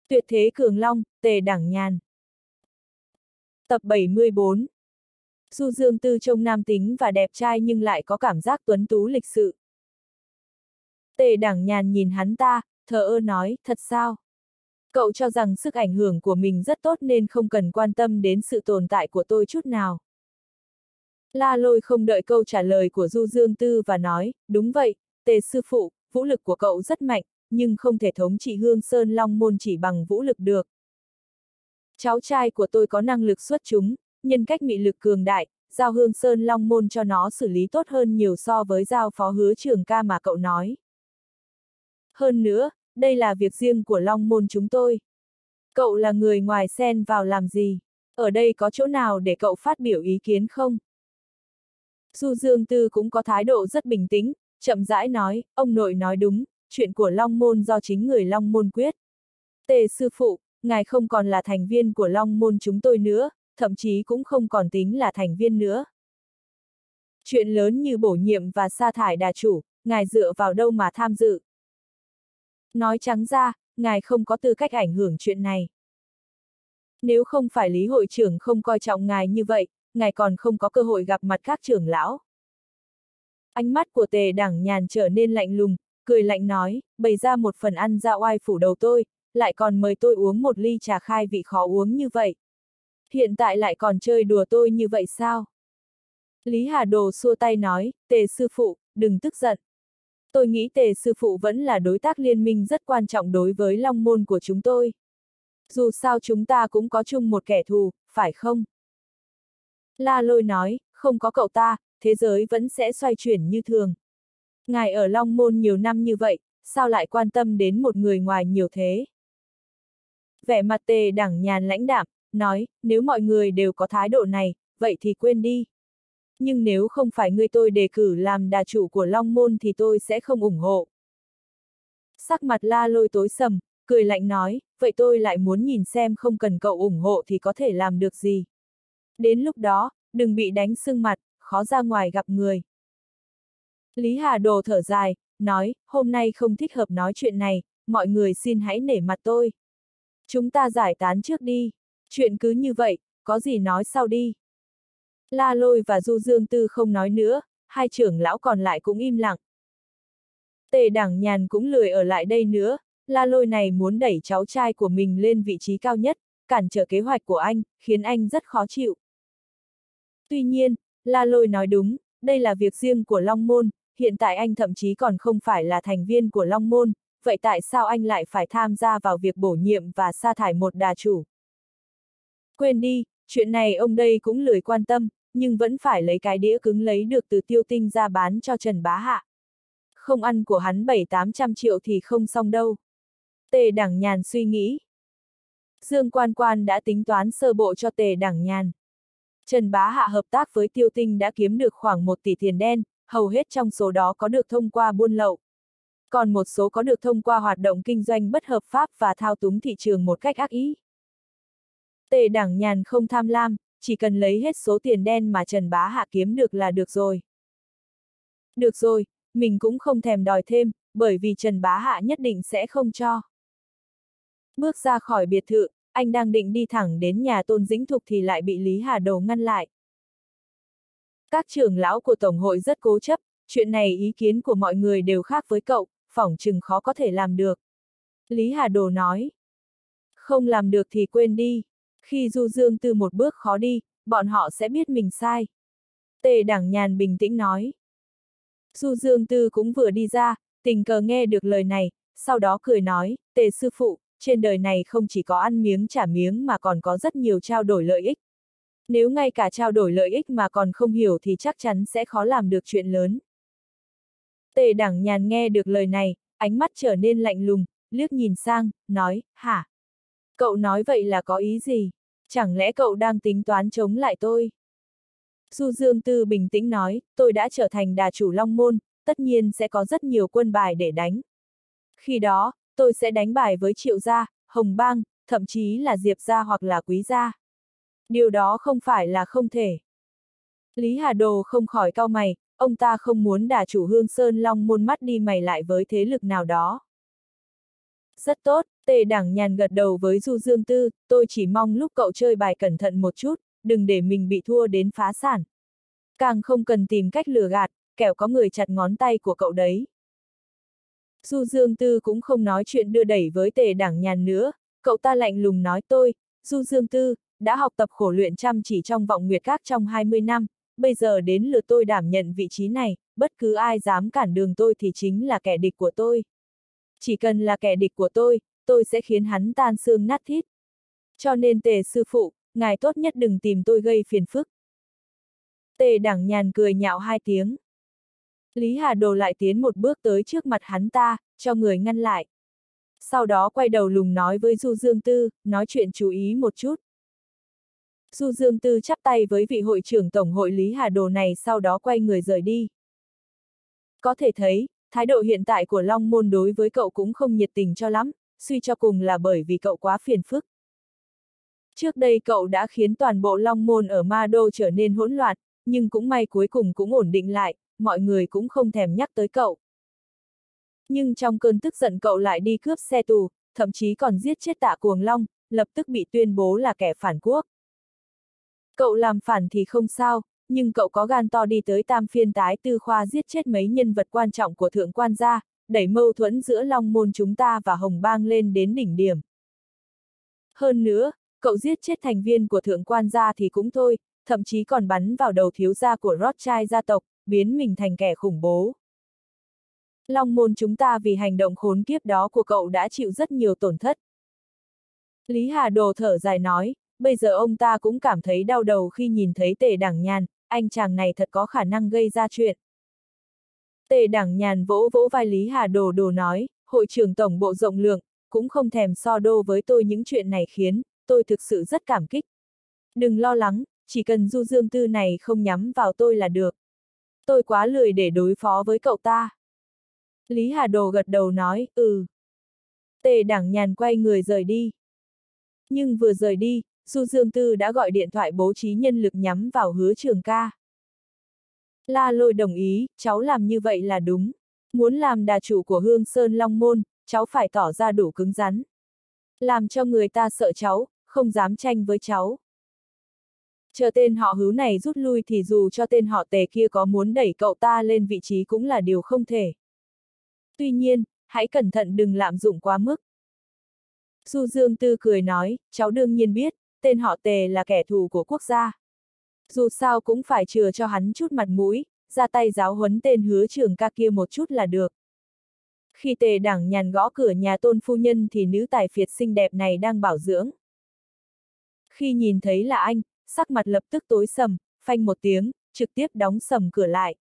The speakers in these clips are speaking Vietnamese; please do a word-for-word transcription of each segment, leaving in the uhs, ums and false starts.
Tuyệt thế cường long, Tề Đẳng Nhàn. Tập bảy mươi bốn. Du Dương Tư trông nam tính và đẹp trai nhưng lại có cảm giác tuấn tú lịch sự. Tề Đẳng Nhàn nhìn hắn ta, thờ ơ nói, thật sao? Cậu cho rằng sức ảnh hưởng của mình rất tốt nên không cần quan tâm đến sự tồn tại của tôi chút nào. La Lôi không đợi câu trả lời của Du Dương Tư và nói, đúng vậy, Tề sư phụ, vũ lực của cậu rất mạnh, nhưng không thể thống trị Hương Sơn Long Môn chỉ bằng vũ lực được. Cháu trai của tôi có năng lực xuất chúng, nhân cách mị lực cường đại, giao Hương Sơn Long Môn cho nó xử lý tốt hơn nhiều so với giao phó Hứa Trường Ca mà cậu nói. Hơn nữa, đây là việc riêng của Long Môn chúng tôi. Cậu là người ngoài xen vào làm gì? Ở đây có chỗ nào để cậu phát biểu ý kiến không? Du Dương Tư cũng có thái độ rất bình tĩnh, chậm rãi nói, ông nội nói đúng, chuyện của Long Môn do chính người Long Môn quyết. Tề sư phụ, ngài không còn là thành viên của Long Môn chúng tôi nữa, thậm chí cũng không còn tính là thành viên nữa. Chuyện lớn như bổ nhiệm và sa thải đà chủ, ngài dựa vào đâu mà tham dự? Nói trắng ra, ngài không có tư cách ảnh hưởng chuyện này. Nếu không phải Lý hội trưởng không coi trọng ngài như vậy, ngài còn không có cơ hội gặp mặt các trưởng lão. Ánh mắt của Tề Đẳng Nhàn trở nên lạnh lùng, cười lạnh nói, bày ra một phần ăn ra oai phủ đầu tôi, lại còn mời tôi uống một ly trà khai vị khó uống như vậy. Hiện tại lại còn chơi đùa tôi như vậy sao? Lý Hà Đồ xua tay nói, Tề sư phụ, đừng tức giận. Tôi nghĩ Tề sư phụ vẫn là đối tác liên minh rất quan trọng đối với Long Môn của chúng tôi. Dù sao chúng ta cũng có chung một kẻ thù, phải không? La Lôi nói, không có cậu ta, thế giới vẫn sẽ xoay chuyển như thường. Ngài ở Long Môn nhiều năm như vậy, sao lại quan tâm đến một người ngoài nhiều thế? Vẻ mặt Tề Đẳng Nhàn lãnh đạm, nói, nếu mọi người đều có thái độ này, vậy thì quên đi. Nhưng nếu không phải ngươi tôi đề cử làm đà chủ của Long Môn thì tôi sẽ không ủng hộ. Sắc mặt La Lôi tối sầm, cười lạnh nói, vậy tôi lại muốn nhìn xem không cần cậu ủng hộ thì có thể làm được gì. Đến lúc đó, đừng bị đánh sưng mặt, khó ra ngoài gặp người. Lý Hà Đồ thở dài, nói, hôm nay không thích hợp nói chuyện này, mọi người xin hãy nể mặt tôi. Chúng ta giải tán trước đi, chuyện cứ như vậy, có gì nói sau đi. La Lôi và Du Dương Tư không nói nữa, hai trưởng lão còn lại cũng im lặng. Tề Đẳng Nhàn cũng lười ở lại đây nữa, La Lôi này muốn đẩy cháu trai của mình lên vị trí cao nhất, cản trở kế hoạch của anh, khiến anh rất khó chịu. Tuy nhiên, La Lôi nói đúng, đây là việc riêng của Long Môn, hiện tại anh thậm chí còn không phải là thành viên của Long Môn, vậy tại sao anh lại phải tham gia vào việc bổ nhiệm và sa thải một đà chủ? Quên đi, chuyện này ông đây cũng lười quan tâm, nhưng vẫn phải lấy cái đĩa cứng lấy được từ Tiêu Tinh ra bán cho Trần Bá Hạ. Không ăn của hắn bảy tám trăm triệu thì không xong đâu. Tề Đẳng Nhàn suy nghĩ. Dương Quan Quan đã tính toán sơ bộ cho Tề Đẳng Nhàn. Trần Bá Hạ hợp tác với Tiêu Tinh đã kiếm được khoảng một tỷ tiền đen, hầu hết trong số đó có được thông qua buôn lậu. Còn một số có được thông qua hoạt động kinh doanh bất hợp pháp và thao túng thị trường một cách ác ý. Tề Đẳng Nhàn không tham lam, chỉ cần lấy hết số tiền đen mà Trần Bá Hạ kiếm được là được rồi. Được rồi, mình cũng không thèm đòi thêm, bởi vì Trần Bá Hạ nhất định sẽ không cho. Bước ra khỏi biệt thự, anh đang định đi thẳng đến nhà Tôn Dĩnh Thục thì lại bị Lý Hà Đồ ngăn lại. Các trưởng lão của Tổng hội rất cố chấp, chuyện này ý kiến của mọi người đều khác với cậu, phỏng chừng khó có thể làm được. Lý Hà Đồ nói. Không làm được thì quên đi, khi Du Dương Tư một bước khó đi, bọn họ sẽ biết mình sai. Tề Đẳng Nhàn bình tĩnh nói. Du Dương Tư cũng vừa đi ra, tình cờ nghe được lời này, sau đó cười nói, Tề sư phụ, trên đời này không chỉ có ăn miếng trả miếng mà còn có rất nhiều trao đổi lợi ích. Nếu ngay cả trao đổi lợi ích mà còn không hiểu thì chắc chắn sẽ khó làm được chuyện lớn. Tề Đẳng Nhàn nghe được lời này, ánh mắt trở nên lạnh lùng, liếc nhìn sang, nói, hả? Cậu nói vậy là có ý gì? Chẳng lẽ cậu đang tính toán chống lại tôi? Du Dương Tư bình tĩnh nói, tôi đã trở thành đà chủ Long Môn, tất nhiên sẽ có rất nhiều quân bài để đánh. Khi đó, tôi sẽ đánh bài với Triệu Gia, Hồng Bang, thậm chí là Diệp Gia hoặc là Quý Gia. Điều đó không phải là không thể. Lý Hà Đồ không khỏi cau mày, ông ta không muốn đà chủ Hương Sơn Long Môn mắt đi mày lại với thế lực nào đó. Rất tốt, Tề Đảng Nhàn gật đầu với Du Dương Tư, tôi chỉ mong lúc cậu chơi bài cẩn thận một chút, đừng để mình bị thua đến phá sản. Càng không cần tìm cách lừa gạt, kẻo có người chặt ngón tay của cậu đấy. Du Dương Tư cũng không nói chuyện đưa đẩy với Tề Đảng Nhàn nữa, cậu ta lạnh lùng nói tôi, Du Dương Tư, đã học tập khổ luyện chăm chỉ trong vọng nguyệt các trong hai mươi năm, bây giờ đến lượt tôi đảm nhận vị trí này, bất cứ ai dám cản đường tôi thì chính là kẻ địch của tôi. Chỉ cần là kẻ địch của tôi, tôi sẽ khiến hắn tan xương nát thít. Cho nên Tề sư phụ, ngài tốt nhất đừng tìm tôi gây phiền phức. Tề Đảng Nhàn cười nhạo hai tiếng. Lý Hà Đồ lại tiến một bước tới trước mặt hắn ta, cho người ngăn lại. Sau đó quay đầu lùng nói với Du Dương Tư, nói chuyện chú ý một chút. Du Dương Tư chắp tay với vị hội trưởng tổng hội Lý Hà Đồ này, sau đó quay người rời đi. Có thể thấy, thái độ hiện tại của Long Môn đối với cậu cũng không nhiệt tình cho lắm, suy cho cùng là bởi vì cậu quá phiền phức. Trước đây cậu đã khiến toàn bộ Long Môn ở Ma Đô trở nên hỗn loạn, nhưng cũng may cuối cùng cũng ổn định lại, mọi người cũng không thèm nhắc tới cậu. Nhưng trong cơn tức giận cậu lại đi cướp xe tù, thậm chí còn giết chết Tạ Cuồng Long, lập tức bị tuyên bố là kẻ phản quốc. Cậu làm phản thì không sao, nhưng cậu có gan to đi tới Tam Phiên Tái Tư Khoa giết chết mấy nhân vật quan trọng của Thượng Quan gia, đẩy mâu thuẫn giữa Long Môn chúng ta và Hồng Bang lên đến đỉnh điểm. Hơn nữa, cậu giết chết thành viên của Thượng Quan gia thì cũng thôi, thậm chí còn bắn vào đầu thiếu gia của Rothschild gia tộc, biến mình thành kẻ khủng bố. Long Môn chúng ta vì hành động khốn kiếp đó của cậu đã chịu rất nhiều tổn thất. Lý Hà Đồ thở dài nói, bây giờ ông ta cũng cảm thấy đau đầu khi nhìn thấy Tề Đảng Nhàn, anh chàng này thật có khả năng gây ra chuyện. Tề Đảng Nhàn vỗ vỗ vai Lý Hà Đồ đồ nói, hội trưởng tổng bộ rộng lượng, cũng không thèm so đo với tôi những chuyện này khiến, tôi thực sự rất cảm kích. Đừng lo lắng, chỉ cần Du Dương Tư này không nhắm vào tôi là được. Tôi quá lười để đối phó với cậu ta. Lý Hà Đồ gật đầu nói, ừ. Tề Đảng Nhàn quay người rời đi. Nhưng vừa rời đi, Du Dương Tư đã gọi điện thoại bố trí nhân lực nhắm vào Hứa Trường Ca. La Lôi đồng ý, cháu làm như vậy là đúng. Muốn làm đà chủ của Hương Sơn Long Môn, cháu phải tỏ ra đủ cứng rắn. Làm cho người ta sợ cháu, không dám tranh với cháu. Chờ tên họ Hứa này rút lui thì dù cho tên họ Tề kia có muốn đẩy cậu ta lên vị trí cũng là điều không thể. Tuy nhiên, hãy cẩn thận đừng lạm dụng quá mức. Du Dương Tư cười nói, cháu đương nhiên biết, tên họ Tề là kẻ thù của quốc gia. Dù sao cũng phải chừa cho hắn chút mặt mũi, ra tay giáo huấn tên Hứa Trường Ca kia một chút là được. Khi Tề Đảng Nhàn gõ cửa nhà Tôn phu nhân thì nữ tài phiệt xinh đẹp này đang bảo dưỡng. Khi nhìn thấy là anh, sắc mặt lập tức tối sầm, phanh một tiếng, trực tiếp đóng sầm cửa lại.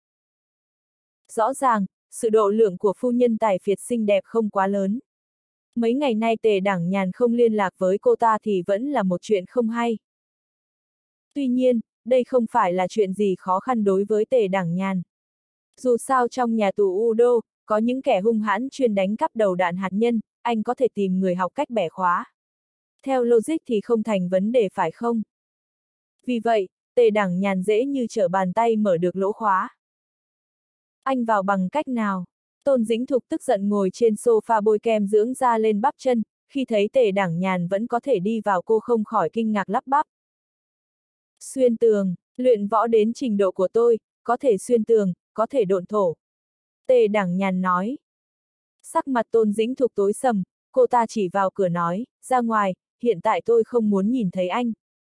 Rõ ràng, sự độ lượng của phu nhân tài phiệt xinh đẹp không quá lớn. Mấy ngày nay Tề Đảng Nhàn không liên lạc với cô ta thì vẫn là một chuyện không hay. Tuy nhiên, đây không phải là chuyện gì khó khăn đối với Tề Đảng Nhàn. Dù sao trong nhà tù U Đô, có những kẻ hung hãn chuyên đánh cắp đầu đạn hạt nhân, anh có thể tìm người học cách bẻ khóa. Theo logic thì không thành vấn đề phải không? Vì vậy, Tề Đảng Nhàn dễ như trở bàn tay mở được lỗ khóa. Anh vào bằng cách nào? Tôn Dĩnh Thục tức giận ngồi trên sofa bôi kem dưỡng da lên bắp chân, khi thấy Tề Đảng Nhàn vẫn có thể đi vào cô không khỏi kinh ngạc lắp bắp. Xuyên tường, luyện võ đến trình độ của tôi, có thể xuyên tường, có thể độn thổ. Tề Đảng Nhàn nói. Sắc mặt Tôn Dĩnh Thục tối sầm, cô ta chỉ vào cửa nói, ra ngoài, hiện tại tôi không muốn nhìn thấy anh.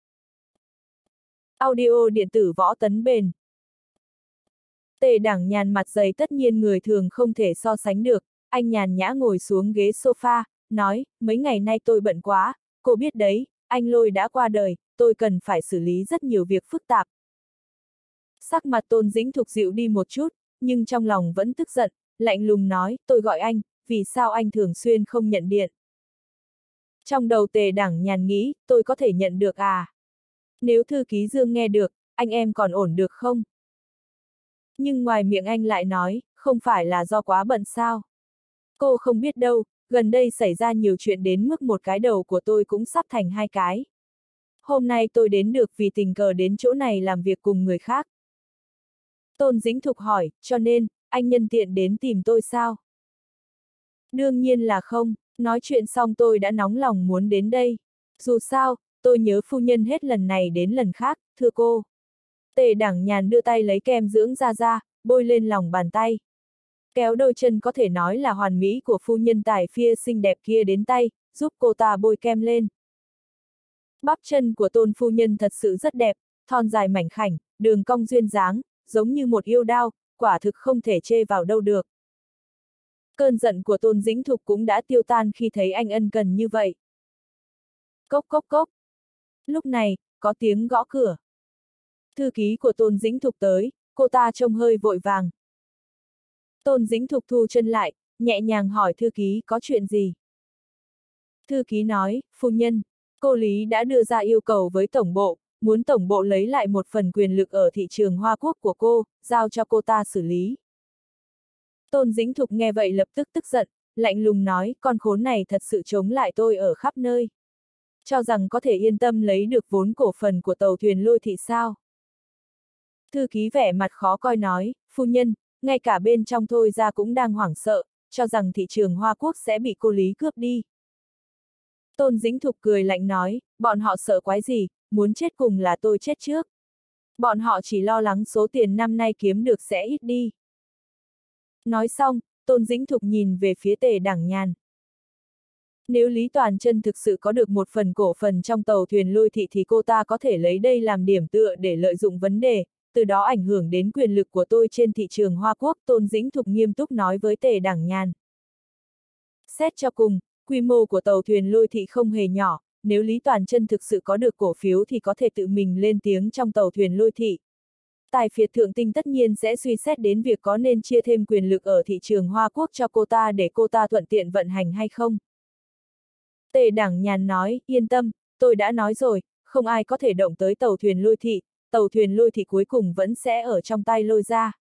Audio điện tử võ tấn bền. Tề Đảng Nhàn mặt dày tất nhiên người thường không thể so sánh được, anh nhàn nhã ngồi xuống ghế sofa, nói, mấy ngày nay tôi bận quá, cô biết đấy, anh Lôi đã qua đời, tôi cần phải xử lý rất nhiều việc phức tạp. Sắc mặt Tôn Dĩnh Thục dịu đi một chút, nhưng trong lòng vẫn tức giận, lạnh lùng nói, tôi gọi anh, vì sao anh thường xuyên không nhận điện? Trong đầu Tề Đảng Nhàn nghĩ, tôi có thể nhận được à? Nếu thư ký Dương nghe được, anh em còn ổn được không? Nhưng ngoài miệng anh lại nói, không phải là do quá bận sao? Cô không biết đâu, gần đây xảy ra nhiều chuyện đến mức một cái đầu của tôi cũng sắp thành hai cái. Hôm nay tôi đến được vì tình cờ đến chỗ này làm việc cùng người khác. Tôn Dĩnh Thục hỏi, cho nên, anh nhân tiện đến tìm tôi sao? Đương nhiên là không, Nói chuyện xong tôi đã nóng lòng muốn đến đây. Dù sao, tôi nhớ phu nhân hết lần này đến lần khác, thưa cô. Tề Đẳng Nhàn đưa tay lấy kem dưỡng da da, bôi lên lòng bàn tay. Kéo đôi chân có thể nói là hoàn mỹ của phu nhân tài phia xinh đẹp kia đến tay, giúp cô ta bôi kem lên. Bắp chân của Tôn phu nhân thật sự rất đẹp, thon dài mảnh khảnh, đường cong duyên dáng, giống như một yêu đao, quả thực không thể chê vào đâu được. Cơn giận của Tôn Dĩnh Thục cũng đã tiêu tan khi thấy anh ân cần như vậy. Cốc cốc cốc. Lúc này, có tiếng gõ cửa. Thư ký của Tôn Dĩnh Thục tới, cô ta trông hơi vội vàng. Tôn Dĩnh Thục thu chân lại, nhẹ nhàng hỏi thư ký có chuyện gì. Thư ký nói, phu nhân, cô Lý đã đưa ra yêu cầu với tổng bộ, muốn tổng bộ lấy lại một phần quyền lực ở thị trường Hoa Quốc của cô, giao cho cô ta xử lý. Tôn Dĩnh Thục nghe vậy lập tức tức giận, lạnh lùng nói, con khốn này thật sự chống lại tôi ở khắp nơi. Cho rằng có thể yên tâm lấy được vốn cổ phần của tàu thuyền Lôi Thị sao? Thư ký vẻ mặt khó coi nói, phu nhân, ngay cả bên trong thôi ra cũng đang hoảng sợ, cho rằng thị trường Hoa Quốc sẽ bị cô Lý cướp đi. Tôn Dĩnh Thục cười lạnh nói, bọn họ sợ quái gì, muốn chết cùng là tôi chết trước. Bọn họ chỉ lo lắng số tiền năm nay kiếm được sẽ ít đi. Nói xong, Tôn Dĩnh Thục nhìn về phía Tề Đẳng Nhàn. Nếu Lý Toàn Chân thực sự có được một phần cổ phần trong tàu thuyền Lôi Thị thì cô ta có thể lấy đây làm điểm tựa để lợi dụng vấn đề, từ đó ảnh hưởng đến quyền lực của tôi trên thị trường Hoa Quốc, Tôn Dĩnh Thục nghiêm túc nói với Tề Đẳng Nhàn. Xét cho cùng, quy mô của tàu thuyền Lôi Thị không hề nhỏ, nếu Lý Toàn Chân thực sự có được cổ phiếu thì có thể tự mình lên tiếng trong tàu thuyền Lôi Thị. Tài phiệt thượng tinh tất nhiên sẽ suy xét đến việc có nên chia thêm quyền lực ở thị trường Hoa Quốc cho cô ta để cô ta thuận tiện vận hành hay không. Tề Đẳng Nhàn nói, yên tâm, tôi đã nói rồi, không ai có thể động tới tàu thuyền Lôi Thị, tàu thuyền Lôi Thị cuối cùng vẫn sẽ ở trong tay Lôi gia.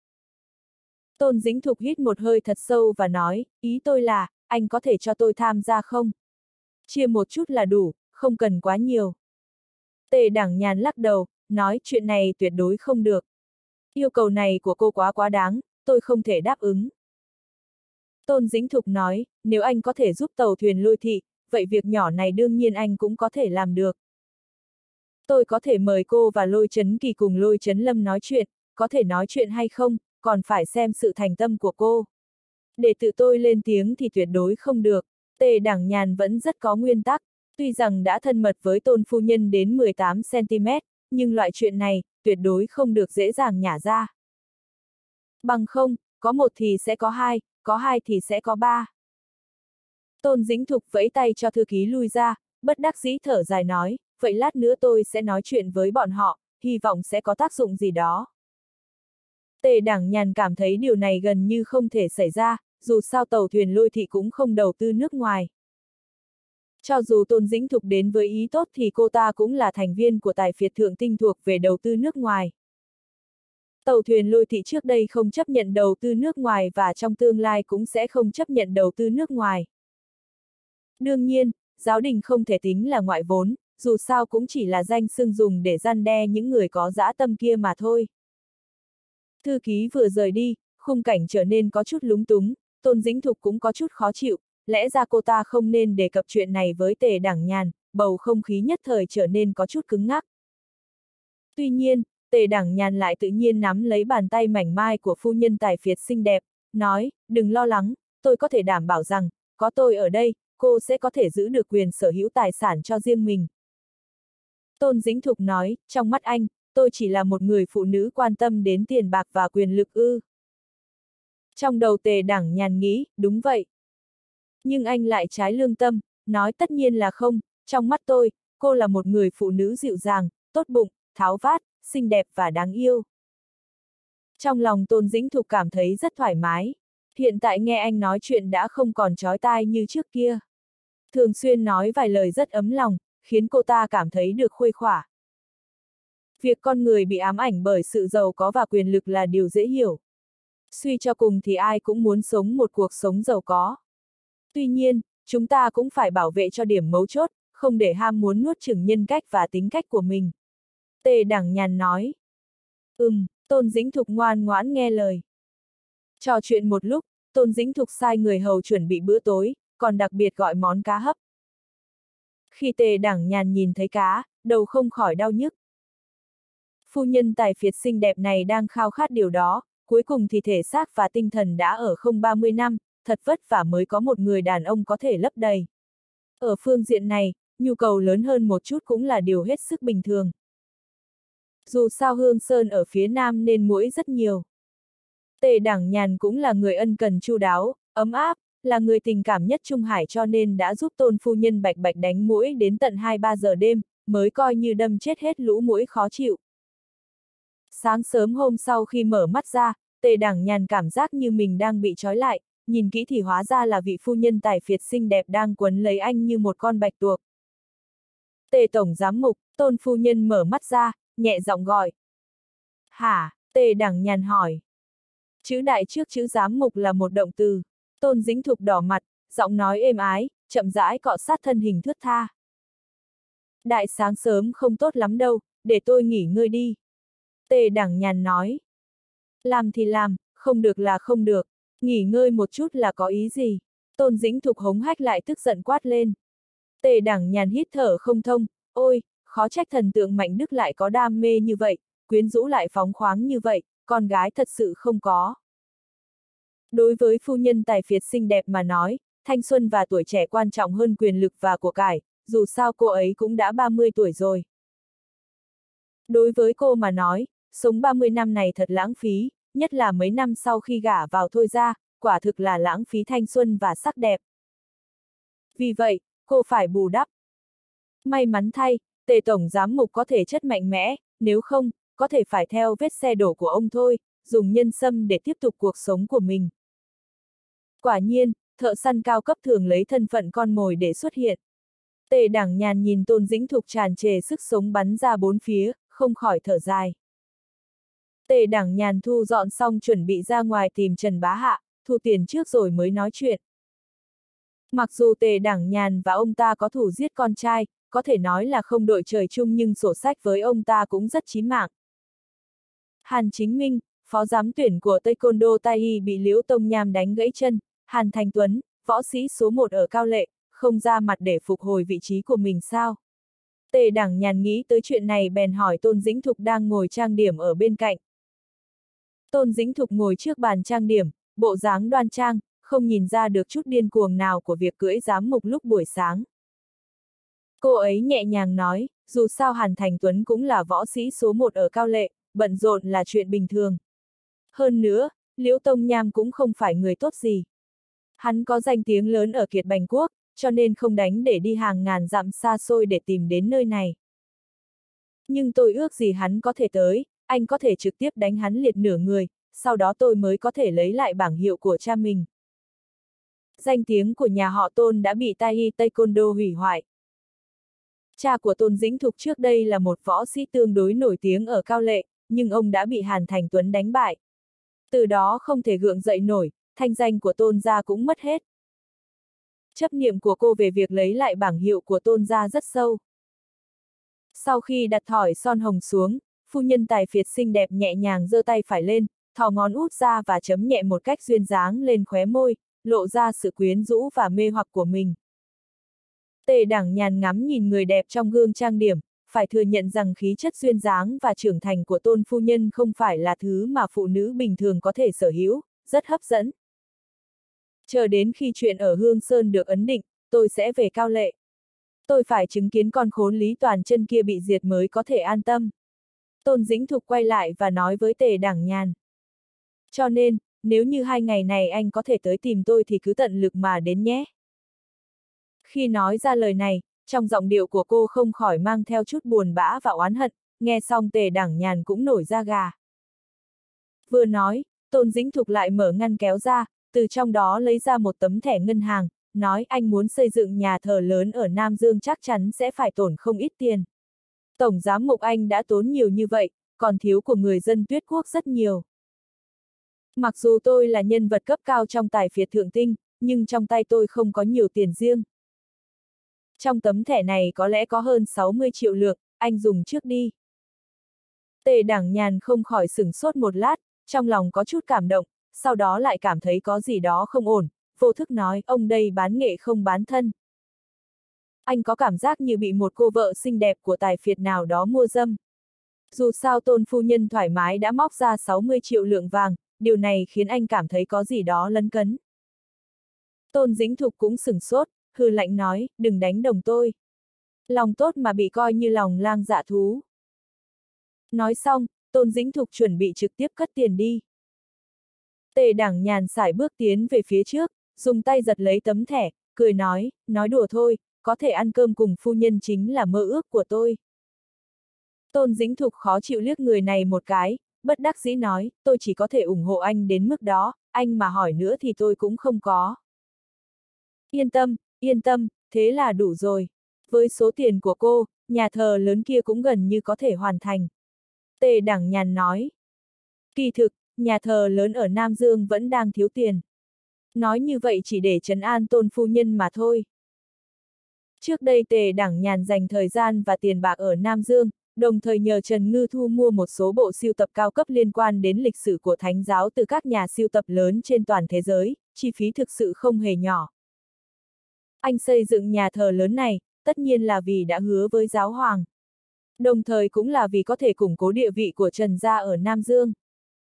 Tôn Dĩnh Thục hít một hơi thật sâu và nói, ý tôi là, anh có thể cho tôi tham gia không? Chia một chút là đủ, không cần quá nhiều. Tề Đẳng Nhàn lắc đầu, nói chuyện này tuyệt đối không được. Yêu cầu này của cô quá quá đáng, tôi không thể đáp ứng. Tôn Dĩnh Thục nói, nếu anh có thể giúp tàu thuyền Lôi Thị, vậy việc nhỏ này đương nhiên anh cũng có thể làm được. Tôi có thể mời cô và Lôi Chấn Kỳ cùng Lôi Chấn Lâm nói chuyện, có thể nói chuyện hay không, còn phải xem sự thành tâm của cô. Để tự tôi lên tiếng thì tuyệt đối không được. Tề Đẳng Nhàn vẫn rất có nguyên tắc, tuy rằng đã thân mật với Tôn phu nhân đến mười tám xăng ti mét, nhưng loại chuyện này, tuyệt đối không được dễ dàng nhả ra. Bằng không, có một thì sẽ có hai, có hai thì sẽ có ba. Tôn Dĩnh Thục vẫy tay cho thư ký lui ra, bất đắc dĩ thở dài nói, vậy lát nữa tôi sẽ nói chuyện với bọn họ, hy vọng sẽ có tác dụng gì đó. Tề Đẳng Nhàn cảm thấy điều này gần như không thể xảy ra, dù sao tàu thuyền Lôi Thị cũng không đầu tư nước ngoài. Cho dù Tôn Dĩnh Thục đến với ý tốt thì cô ta cũng là thành viên của tài phiệt thượng tinh thuộc về đầu tư nước ngoài. Tàu thuyền Lôi Thị trước đây không chấp nhận đầu tư nước ngoài và trong tương lai cũng sẽ không chấp nhận đầu tư nước ngoài. Đương nhiên, giáo đình không thể tính là ngoại vốn, dù sao cũng chỉ là danh xưng dùng để răn đe những người có dã tâm kia mà thôi. Thư ký vừa rời đi, khung cảnh trở nên có chút lúng túng, Tôn Dĩnh Thục cũng có chút khó chịu, lẽ ra cô ta không nên đề cập chuyện này với Tề Đẳng Nhàn, bầu không khí nhất thời trở nên có chút cứng ngắc. Tuy nhiên, Tề Đẳng Nhàn lại tự nhiên nắm lấy bàn tay mảnh mai của phu nhân tài phiệt xinh đẹp, nói, đừng lo lắng, tôi có thể đảm bảo rằng, có tôi ở đây, cô sẽ có thể giữ được quyền sở hữu tài sản cho riêng mình. Tôn Dĩnh Thục nói, trong mắt anh, tôi chỉ là một người phụ nữ quan tâm đến tiền bạc và quyền lực ư. Trong đầu Tề Đẳng Nhàn nghĩ, đúng vậy. Nhưng anh lại trái lương tâm, nói tất nhiên là không, trong mắt tôi, cô là một người phụ nữ dịu dàng, tốt bụng, tháo vát, xinh đẹp và đáng yêu. Trong lòng Tôn Dĩnh Thục cảm thấy rất thoải mái. Hiện tại nghe anh nói chuyện đã không còn chói tai như trước kia. Thường xuyên nói vài lời rất ấm lòng, khiến cô ta cảm thấy được khuây khỏa. Việc con người bị ám ảnh bởi sự giàu có và quyền lực là điều dễ hiểu. Suy cho cùng thì ai cũng muốn sống một cuộc sống giàu có. Tuy nhiên, chúng ta cũng phải bảo vệ cho điểm mấu chốt, không để ham muốn nuốt chửng nhân cách và tính cách của mình. Tề Đẳng Nhàn nói. Ừm, Tôn Dĩnh Thục ngoan ngoãn nghe lời. Trò chuyện một lúc, Tôn Dĩnh Thục sai người hầu chuẩn bị bữa tối, còn đặc biệt gọi món cá hấp. Khi Tề Đẳng Nhàn nhìn thấy cá, đầu không khỏi đau nhức. Phu nhân tài phiệt xinh đẹp này đang khao khát điều đó, cuối cùng thì thể xác và tinh thần đã ở không ba mươi năm, thật vất vả mới có một người đàn ông có thể lấp đầy. Ở phương diện này, nhu cầu lớn hơn một chút cũng là điều hết sức bình thường. Dù sao Hương Sơn ở phía nam nên muỗi rất nhiều. Tề Đẳng Nhàn cũng là người ân cần chu đáo, ấm áp, là người tình cảm nhất Trung Hải cho nên đã giúp Tôn phu nhân bạch bạch đánh muỗi đến tận hai ba giờ đêm, mới coi như đâm chết hết lũ muỗi khó chịu. Sáng sớm hôm sau khi mở mắt ra, Tề Đẳng Nhàn cảm giác như mình đang bị trói lại, nhìn kỹ thì hóa ra là vị phu nhân tài phiệt xinh đẹp đang quấn lấy anh như một con bạch tuộc. Tề tổng giám mục, Tôn phu nhân mở mắt ra, nhẹ giọng gọi. Hả? Tề Đẳng Nhàn hỏi. Chữ đại trước chữ giám mục là một động từ. Tôn Dĩnh Thục đỏ mặt, giọng nói êm ái, chậm rãi cọ sát thân hình thướt tha. Đại sáng sớm không tốt lắm đâu, để tôi nghỉ ngơi đi. Tề Đẳng Nhàn nói. Làm thì làm, không được là không được, nghỉ ngơi một chút là có ý gì? Tôn Dĩnh Thục hống hách lại tức giận quát lên. Tề Đẳng Nhàn hít thở không thông, ôi, khó trách thần tượng Mạnh Đức lại có đam mê như vậy, quyến rũ lại phóng khoáng như vậy, con gái thật sự không có. Đối với phu nhân tài phiệt xinh đẹp mà nói, thanh xuân và tuổi trẻ quan trọng hơn quyền lực và của cải, dù sao cô ấy cũng đã ba mươi tuổi rồi. Đối với cô mà nói, sống ba mươi năm này thật lãng phí, nhất là mấy năm sau khi gả vào thôi ra, quả thực là lãng phí thanh xuân và sắc đẹp. Vì vậy, cô phải bù đắp. May mắn thay, Tề tổng giám mục có thể chất mạnh mẽ, nếu không, có thể phải theo vết xe đổ của ông thôi, dùng nhân sâm để tiếp tục cuộc sống của mình. Quả nhiên, thợ săn cao cấp thường lấy thân phận con mồi để xuất hiện. Tề Đẳng Nhàn nhìn Tôn Dĩnh Thục tràn trề sức sống bắn ra bốn phía, không khỏi thở dài. Tề Đẳng Nhàn thu dọn xong chuẩn bị ra ngoài tìm Trần Bá Hạ, thu tiền trước rồi mới nói chuyện. Mặc dù Tề Đẳng Nhàn và ông ta có thù giết con trai, có thể nói là không đội trời chung nhưng sổ sách với ông ta cũng rất chí mạng. Hàn Chính Minh, phó giám tuyển của Taekwondo Tai bị Liễu Tông Nham đánh gãy chân, Hàn Thành Tuấn, võ sĩ số một ở Cao Lệ, không ra mặt để phục hồi vị trí của mình sao? Tề Đẳng Nhàn nghĩ tới chuyện này bèn hỏi Tôn Dĩnh Thục đang ngồi trang điểm ở bên cạnh. Tôn Dĩnh Thục ngồi trước bàn trang điểm, bộ dáng đoan trang, không nhìn ra được chút điên cuồng nào của việc cưỡi giám mục lúc buổi sáng. Cô ấy nhẹ nhàng nói, dù sao Hàn Thành Tuấn cũng là võ sĩ số một ở Cao Lệ, bận rộn là chuyện bình thường. Hơn nữa, Liễu Tông Nham cũng không phải người tốt gì. Hắn có danh tiếng lớn ở Kiệt Bành Quốc, cho nên không đánh để đi hàng ngàn dặm xa xôi để tìm đến nơi này. Nhưng tôi ước gì hắn có thể tới, anh có thể trực tiếp đánh hắn liệt nửa người, sau đó tôi mới có thể lấy lại bảng hiệu của cha mình. Danh tiếng của nhà họ Tôn đã bị Tai Taekwondo hủy hoại. Cha của Tôn Dĩnh Thục trước đây là một võ sĩ tương đối nổi tiếng ở Cao Lệ, nhưng ông đã bị Hàn Thành Tuấn đánh bại. Từ đó không thể gượng dậy nổi, thanh danh của Tôn gia cũng mất hết. Chấp niệm của cô về việc lấy lại bảng hiệu của Tôn gia rất sâu. Sau khi đặt thỏi son hồng xuống, phu nhân tài phiệt xinh đẹp nhẹ nhàng giơ tay phải lên, thò ngón út ra và chấm nhẹ một cách duyên dáng lên khóe môi, lộ ra sự quyến rũ và mê hoặc của mình. Tề Đẳng Nhàn ngắm nhìn người đẹp trong gương trang điểm, phải thừa nhận rằng khí chất duyên dáng và trưởng thành của Tôn phu nhân không phải là thứ mà phụ nữ bình thường có thể sở hữu, rất hấp dẫn. Chờ đến khi chuyện ở Hương Sơn được ấn định, tôi sẽ về Cao Lệ. Tôi phải chứng kiến con khốn Lý Toàn Chân kia bị diệt mới có thể an tâm. Tôn Dĩnh Thục quay lại và nói với Tề Đẳng Nhàn. Cho nên, nếu như hai ngày này anh có thể tới tìm tôi thì cứ tận lực mà đến nhé. Khi nói ra lời này, trong giọng điệu của cô không khỏi mang theo chút buồn bã và oán hận, nghe xong Tề Đẳng Nhàn cũng nổi da gà. Vừa nói, Tôn Dĩnh Thục lại mở ngăn kéo ra, từ trong đó lấy ra một tấm thẻ ngân hàng, nói anh muốn xây dựng nhà thờ lớn ở Nam Dương chắc chắn sẽ phải tổn không ít tiền. Tổng giám mục anh đã tốn nhiều như vậy, còn thiếu của người dân Tuyết Quốc rất nhiều. Mặc dù tôi là nhân vật cấp cao trong tài phiệt thượng tinh, nhưng trong tay tôi không có nhiều tiền riêng. Trong tấm thẻ này có lẽ có hơn sáu mươi triệu lượng, anh dùng trước đi. Tề Đẳng Nhàn không khỏi sửng sốt một lát, trong lòng có chút cảm động, sau đó lại cảm thấy có gì đó không ổn, vô thức nói, ông đây bán nghệ không bán thân. Anh có cảm giác như bị một cô vợ xinh đẹp của tài phiệt nào đó mua dâm. Dù sao Tôn phu nhân thoải mái đã móc ra sáu mươi triệu lượng vàng, điều này khiến anh cảm thấy có gì đó lấn cấn. Tôn Dĩnh Thục cũng sửng sốt, hừ lạnh nói, đừng đánh đồng tôi. Lòng tốt mà bị coi như lòng lang dạ thú. Nói xong, Tôn Dĩnh Thục chuẩn bị trực tiếp cất tiền đi. Tề Đảng Nhàn sải bước tiến về phía trước, dùng tay giật lấy tấm thẻ, cười nói, nói đùa thôi, có thể ăn cơm cùng phu nhân chính là mơ ước của tôi. Tôn Dĩnh Thục khó chịu liếc người này một cái, bất đắc dĩ nói, tôi chỉ có thể ủng hộ anh đến mức đó, anh mà hỏi nữa thì tôi cũng không có. Yên tâm, yên tâm, thế là đủ rồi. Với số tiền của cô, nhà thờ lớn kia cũng gần như có thể hoàn thành. Tề Đảng Nhàn nói. Kỳ thực, nhà thờ lớn ở Nam Dương vẫn đang thiếu tiền. Nói như vậy chỉ để trấn an Tôn phu nhân mà thôi. Trước đây Tề Đảng Nhàn dành thời gian và tiền bạc ở Nam Dương, đồng thời nhờ Trần Ngư Thu mua một số bộ sưu tập cao cấp liên quan đến lịch sử của Thánh giáo từ các nhà sưu tập lớn trên toàn thế giới, chi phí thực sự không hề nhỏ. Anh xây dựng nhà thờ lớn này, tất nhiên là vì đã hứa với giáo hoàng. Đồng thời cũng là vì có thể củng cố địa vị của Trần gia ở Nam Dương.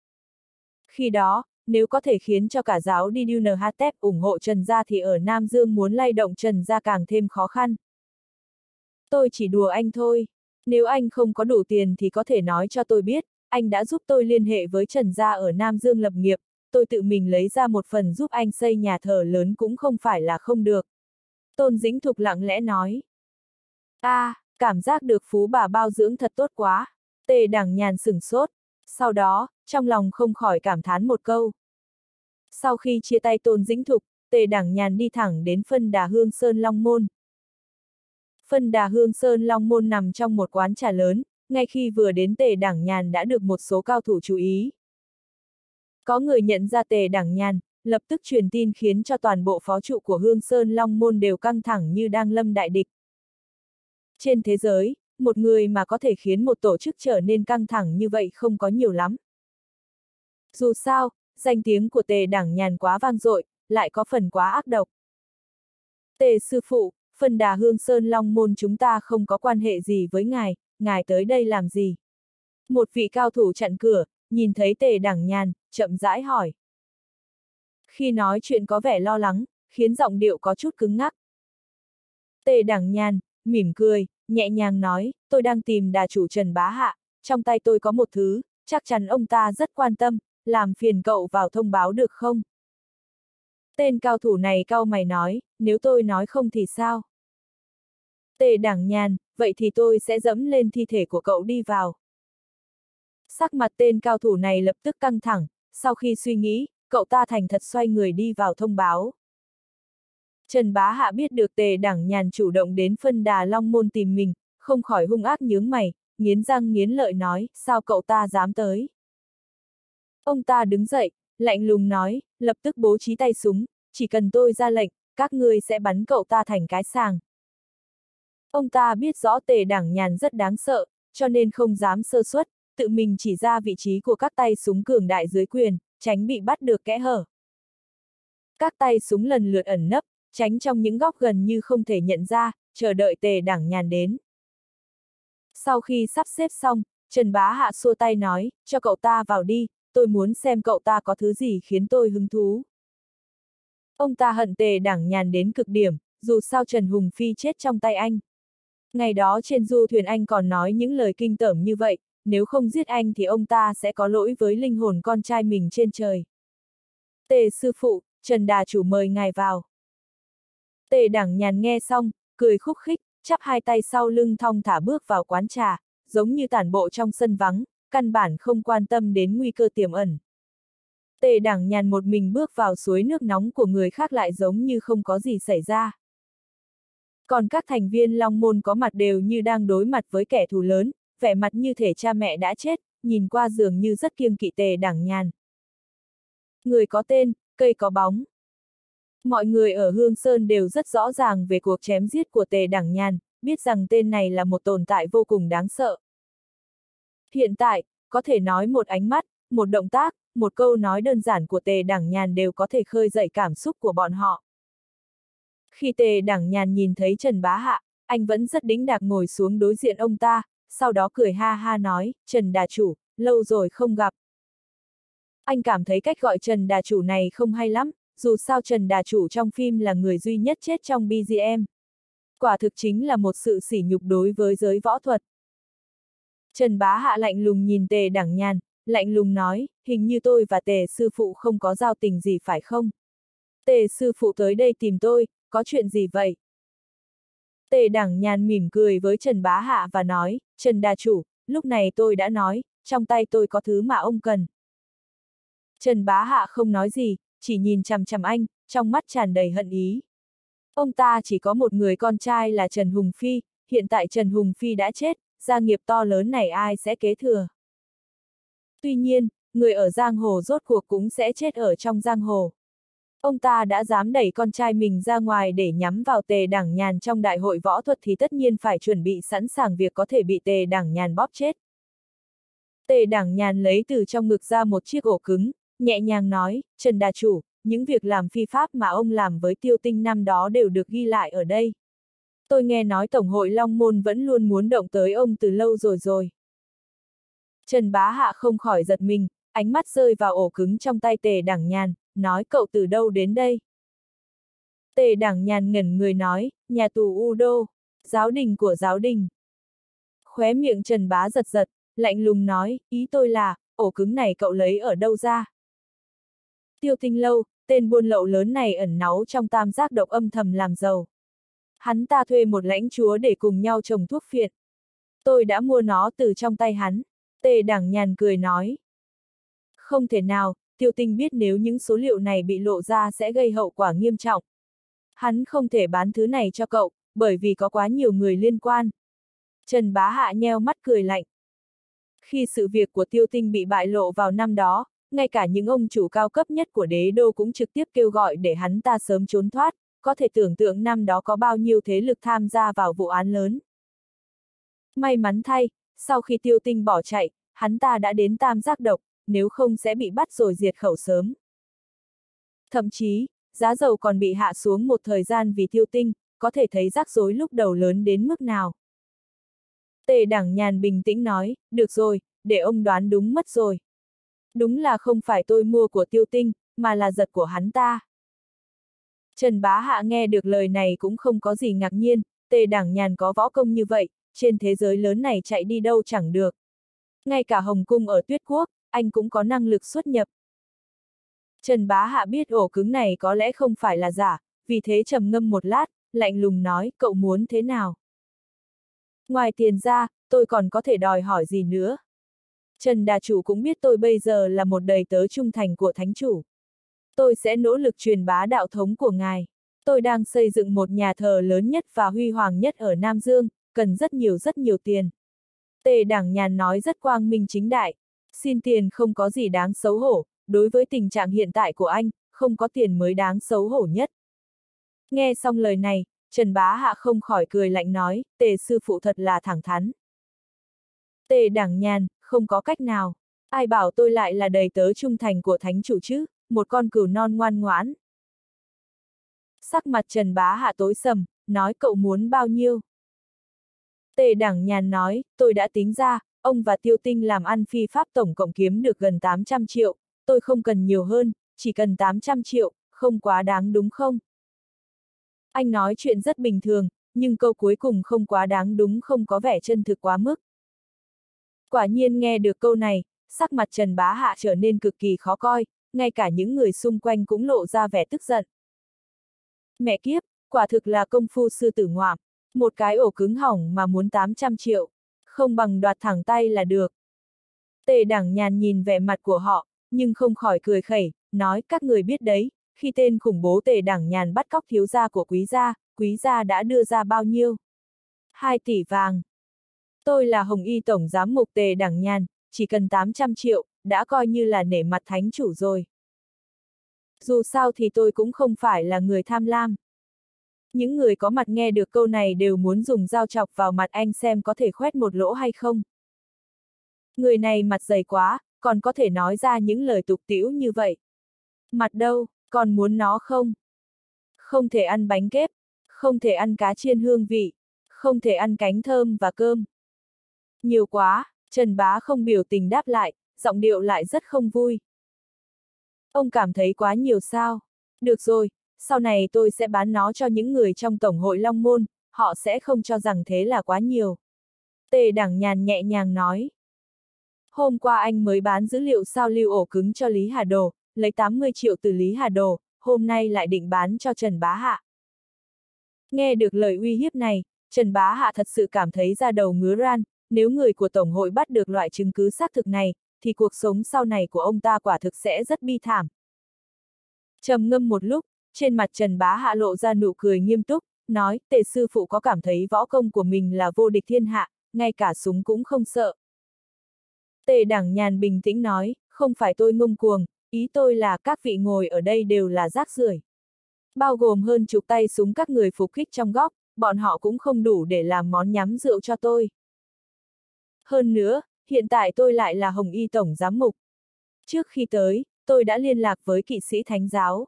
Khi đó, nếu có thể khiến cho cả giáo đi Dunhatep ủng hộ Trần gia thì ở Nam Dương muốn lay động Trần gia càng thêm khó khăn. Tôi chỉ đùa anh thôi. Nếu anh không có đủ tiền thì có thể nói cho tôi biết, anh đã giúp tôi liên hệ với Trần gia ở Nam Dương lập nghiệp, tôi tự mình lấy ra một phần giúp anh xây nhà thờ lớn cũng không phải là không được. Tôn Dĩnh Thục lặng lẽ nói. A, à, cảm giác được phú bà bao dưỡng thật tốt quá. Tề Đảng Nhàn sửng sốt. Sau đó, trong lòng không khỏi cảm thán một câu. Sau khi chia tay Tôn Dĩnh Thục, Tề Đảng Nhàn đi thẳng đến phân đà Hương Sơn Long Môn. Phân đà Hương Sơn Long Môn nằm trong một quán trà lớn, ngay khi vừa đến Tề Đảng Nhàn đã được một số cao thủ chú ý. Có người nhận ra Tề Đảng Nhàn, lập tức truyền tin khiến cho toàn bộ phó trụ của Hương Sơn Long Môn đều căng thẳng như đang lâm đại địch. Trên thế giới, một người mà có thể khiến một tổ chức trở nên căng thẳng như vậy không có nhiều lắm. Dù sao, danh tiếng của Tề Đảng Nhàn quá vang dội, lại có phần quá ác độc. Tề sư phụ, phân đà Hương Sơn Long Môn chúng ta không có quan hệ gì với ngài, ngài tới đây làm gì? Một vị cao thủ chặn cửa, nhìn thấy Tề Đảng Nhàn, chậm rãi hỏi. Khi nói chuyện có vẻ lo lắng, khiến giọng điệu có chút cứng ngắc. Tề Đảng Nhàn, mỉm cười, nhẹ nhàng nói, tôi đang tìm đà chủ Trần Bá Hạ, trong tay tôi có một thứ, chắc chắn ông ta rất quan tâm, làm phiền cậu vào thông báo được không? Tên cao thủ này cau mày nói, nếu tôi nói không thì sao? Tề Đảng Nhàn, vậy thì tôi sẽ dẫm lên thi thể của cậu đi vào. Sắc mặt tên cao thủ này lập tức căng thẳng, sau khi suy nghĩ, cậu ta thành thật xoay người đi vào thông báo. Trần Bá Hạ biết được Tề Đảng Nhàn chủ động đến phân đà Long Môn tìm mình, không khỏi hung ác nhướng mày, nghiến răng nghiến lợi nói, sao cậu ta dám tới? Ông ta đứng dậy, lạnh lùng nói, lập tức bố trí tay súng, chỉ cần tôi ra lệnh, các ngươi sẽ bắn cậu ta thành cái sàng. Ông ta biết rõ Tề Đảng Nhàn rất đáng sợ, cho nên không dám sơ suất, tự mình chỉ ra vị trí của các tay súng cường đại dưới quyền, tránh bị bắt được kẽ hở. Các tay súng lần lượt ẩn nấp, tránh trong những góc gần như không thể nhận ra, chờ đợi Tề Đảng Nhàn đến. Sau khi sắp xếp xong, Trần Bá Hạ xua tay nói, cho cậu ta vào đi, tôi muốn xem cậu ta có thứ gì khiến tôi hứng thú. Ông ta hận Tề Đảng Nhàn đến cực điểm, dù sao Trần Hùng Phi chết trong tay anh. Ngày đó trên du thuyền anh còn nói những lời kinh tởm như vậy, nếu không giết anh thì ông ta sẽ có lỗi với linh hồn con trai mình trên trời. Tề sư phụ, Trần đà chủ mời ngài vào. Tề Đảng Nhàn nghe xong, cười khúc khích, chắp hai tay sau lưng thong thả bước vào quán trà, giống như tản bộ trong sân vắng, căn bản không quan tâm đến nguy cơ tiềm ẩn. Tề Đảng Nhàn một mình bước vào suối nước nóng của người khác lại giống như không có gì xảy ra. Còn các thành viên Long Môn có mặt đều như đang đối mặt với kẻ thù lớn, vẻ mặt như thể cha mẹ đã chết, nhìn qua dường như rất kiêng kỵ Tề Đảng Nhàn. Người có tên, cây có bóng. Mọi người ở Hương Sơn đều rất rõ ràng về cuộc chém giết của Tề Đảng Nhàn, biết rằng tên này là một tồn tại vô cùng đáng sợ. Hiện tại, có thể nói một ánh mắt, một động tác, một câu nói đơn giản của Tề Đẳng Nhàn đều có thể khơi dậy cảm xúc của bọn họ. Khi Tề Đẳng Nhàn nhìn thấy Trần Bá Hạ, anh vẫn rất đĩnh đạc ngồi xuống đối diện ông ta, sau đó cười ha ha nói, Trần Đà Chủ, lâu rồi không gặp. Anh cảm thấy cách gọi Trần Đà Chủ này không hay lắm, dù sao Trần Đà Chủ trong phim là người duy nhất chết trong bê giê em. Quả thực chính là một sự sỉ nhục đối với giới võ thuật. Trần Bá Hạ lạnh lùng nhìn Tề Đẳng Nhàn, lạnh lùng nói, hình như tôi và Tề sư phụ không có giao tình gì phải không? Tề sư phụ tới đây tìm tôi, có chuyện gì vậy? Tề Đẳng Nhàn mỉm cười với Trần Bá Hạ và nói, Trần Đà Chủ, lúc này tôi đã nói, trong tay tôi có thứ mà ông cần. Trần Bá Hạ không nói gì, chỉ nhìn chằm chằm anh, trong mắt tràn đầy hận ý. Ông ta chỉ có một người con trai là Trần Hùng Phi, hiện tại Trần Hùng Phi đã chết, gia nghiệp to lớn này ai sẽ kế thừa? Tuy nhiên, người ở giang hồ rốt cuộc cũng sẽ chết ở trong giang hồ. Ông ta đã dám đẩy con trai mình ra ngoài để nhắm vào Tề Đẳng Nhàn trong đại hội võ thuật thì tất nhiên phải chuẩn bị sẵn sàng việc có thể bị Tề Đẳng Nhàn bóp chết. Tề Đẳng Nhàn lấy từ trong ngực ra một chiếc ổ cứng, nhẹ nhàng nói, Trần Đà Chủ, những việc làm phi pháp mà ông làm với Tiêu Tinh năm đó đều được ghi lại ở đây. Tôi nghe nói Tổng hội Long Môn vẫn luôn muốn động tới ông từ lâu rồi rồi. Trần Bá Hạ không khỏi giật mình, ánh mắt rơi vào ổ cứng trong tay Tề Đẳng Nhàn, nói cậu từ đâu đến đây? Tề Đẳng Nhàn ngẩn người nói, nhà tù U Đô, giáo đình của giáo đình. Khóe miệng Trần Bá giật giật, lạnh lùng nói, ý tôi là, ổ cứng này cậu lấy ở đâu ra? Tiêu Tinh Lâu, tên buôn lậu lớn này ẩn náu trong tam giác độc âm thầm làm giàu. Hắn ta thuê một lãnh chúa để cùng nhau trồng thuốc phiện. Tôi đã mua nó từ trong tay hắn. Tề Đẳng Nhàn cười nói. Không thể nào, Tiêu Tinh biết nếu những số liệu này bị lộ ra sẽ gây hậu quả nghiêm trọng. Hắn không thể bán thứ này cho cậu, bởi vì có quá nhiều người liên quan. Trần Bá Hạ nheo mắt cười lạnh. Khi sự việc của Tiêu Tinh bị bại lộ vào năm đó, ngay cả những ông chủ cao cấp nhất của đế đô cũng trực tiếp kêu gọi để hắn ta sớm trốn thoát, có thể tưởng tượng năm đó có bao nhiêu thế lực tham gia vào vụ án lớn. May mắn thay, sau khi Tiêu Tinh bỏ chạy, hắn ta đã đến tam giác độc, nếu không sẽ bị bắt rồi diệt khẩu sớm. Thậm chí, giá dầu còn bị hạ xuống một thời gian vì Tiêu Tinh, có thể thấy rắc rối lúc đầu lớn đến mức nào. Tề Đẳng Nhàn bình tĩnh nói, được rồi, để ông đoán đúng mất rồi. Đúng là không phải tôi mua của Tiêu Tinh, mà là giật của hắn ta. Trần Bá Hạ nghe được lời này cũng không có gì ngạc nhiên, Tề Đẳng Nhàn có võ công như vậy, trên thế giới lớn này chạy đi đâu chẳng được. Ngay cả Hồng Cung ở Tuyết Quốc, anh cũng có năng lực xuất nhập. Trần Bá Hạ biết ổ cứng này có lẽ không phải là giả, vì thế trầm ngâm một lát, lạnh lùng nói, cậu muốn thế nào? Ngoài tiền ra, tôi còn có thể đòi hỏi gì nữa? Trần Đà Chủ cũng biết tôi bây giờ là một đầy tớ trung thành của Thánh Chủ. Tôi sẽ nỗ lực truyền bá đạo thống của ngài. Tôi đang xây dựng một nhà thờ lớn nhất và huy hoàng nhất ở Nam Dương, cần rất nhiều rất nhiều tiền. Tề Đẳng Nhàn nói rất quang minh chính đại. Xin tiền không có gì đáng xấu hổ, đối với tình trạng hiện tại của anh, không có tiền mới đáng xấu hổ nhất. Nghe xong lời này, Trần Bá Hạ không khỏi cười lạnh nói, Tề sư phụ thật là thẳng thắn. Tề Đẳng Nhàn, không có cách nào. Ai bảo tôi lại là đầy tớ trung thành của Thánh Chủ chứ, một con cừu non ngoan ngoãn. Sắc mặt Trần Bá Hạ tối sầm, nói cậu muốn bao nhiêu? Tề Đẳng Nhàn nói, tôi đã tính ra, ông và Tiêu Tinh làm ăn phi pháp tổng cộng kiếm được gần tám trăm triệu, tôi không cần nhiều hơn, chỉ cần tám trăm triệu, không quá đáng đúng không? Anh nói chuyện rất bình thường, nhưng câu cuối cùng không quá đáng đúng không có vẻ chân thực quá mức. Quả nhiên nghe được câu này, sắc mặt Trần Bá Hạ trở nên cực kỳ khó coi, ngay cả những người xung quanh cũng lộ ra vẻ tức giận. Mẹ kiếp, quả thực là công phu sư tử ngoạm, một cái ổ cứng hỏng mà muốn tám trăm triệu, không bằng đoạt thẳng tay là được. Tề Đẳng Nhàn nhìn vẻ mặt của họ, nhưng không khỏi cười khẩy, nói các người biết đấy, khi tên khủng bố Tề Đẳng Nhàn bắt cóc thiếu gia của quý gia, quý gia đã đưa ra bao nhiêu? Hai tỷ vàng. Tôi là Hồng Y Tổng Giám mục Tề Đẳng Nhàn, chỉ cần tám trăm triệu, đã coi như là nể mặt Thánh Chủ rồi. Dù sao thì tôi cũng không phải là người tham lam. Những người có mặt nghe được câu này đều muốn dùng dao chọc vào mặt anh xem có thể khoét một lỗ hay không. Người này mặt dày quá, còn có thể nói ra những lời tục tĩu như vậy. Mặt đâu, còn muốn nó không? Không thể ăn bánh kép, không thể ăn cá chiên hương vị, không thể ăn cánh thơm và cơm. Nhiều quá, Trần Bá không biểu tình đáp lại, giọng điệu lại rất không vui. Ông cảm thấy quá nhiều sao? Được rồi, sau này tôi sẽ bán nó cho những người trong Tổng hội Long Môn, họ sẽ không cho rằng thế là quá nhiều. Tề Đẳng Nhàn nhẹ nhàng nói. Hôm qua anh mới bán dữ liệu sao lưu ổ cứng cho Lý Hà Đồ, lấy tám mươi triệu từ Lý Hà Đồ, hôm nay lại định bán cho Trần Bá Hạ. Nghe được lời uy hiếp này, Trần Bá Hạ thật sự cảm thấy da đầu ngứa ran, nếu người của Tổng hội bắt được loại chứng cứ xác thực này, thì cuộc sống sau này của ông ta quả thực sẽ rất bi thảm. Trầm ngâm một lúc, trên mặt Trần Bá Hạ lộ ra nụ cười nghiêm túc, nói, Tề sư phụ có cảm thấy võ công của mình là vô địch thiên hạ, ngay cả súng cũng không sợ. Tề Đẳng Nhàn bình tĩnh nói, không phải tôi ngông cuồng, ý tôi là các vị ngồi ở đây đều là rác rưởi. Bao gồm hơn chục tay súng các người phục kích trong góc, bọn họ cũng không đủ để làm món nhắm rượu cho tôi. Hơn nữa, hiện tại tôi lại là Hồng Y Tổng Giám Mục. Trước khi tới, tôi đã liên lạc với kỵ sĩ Thánh giáo.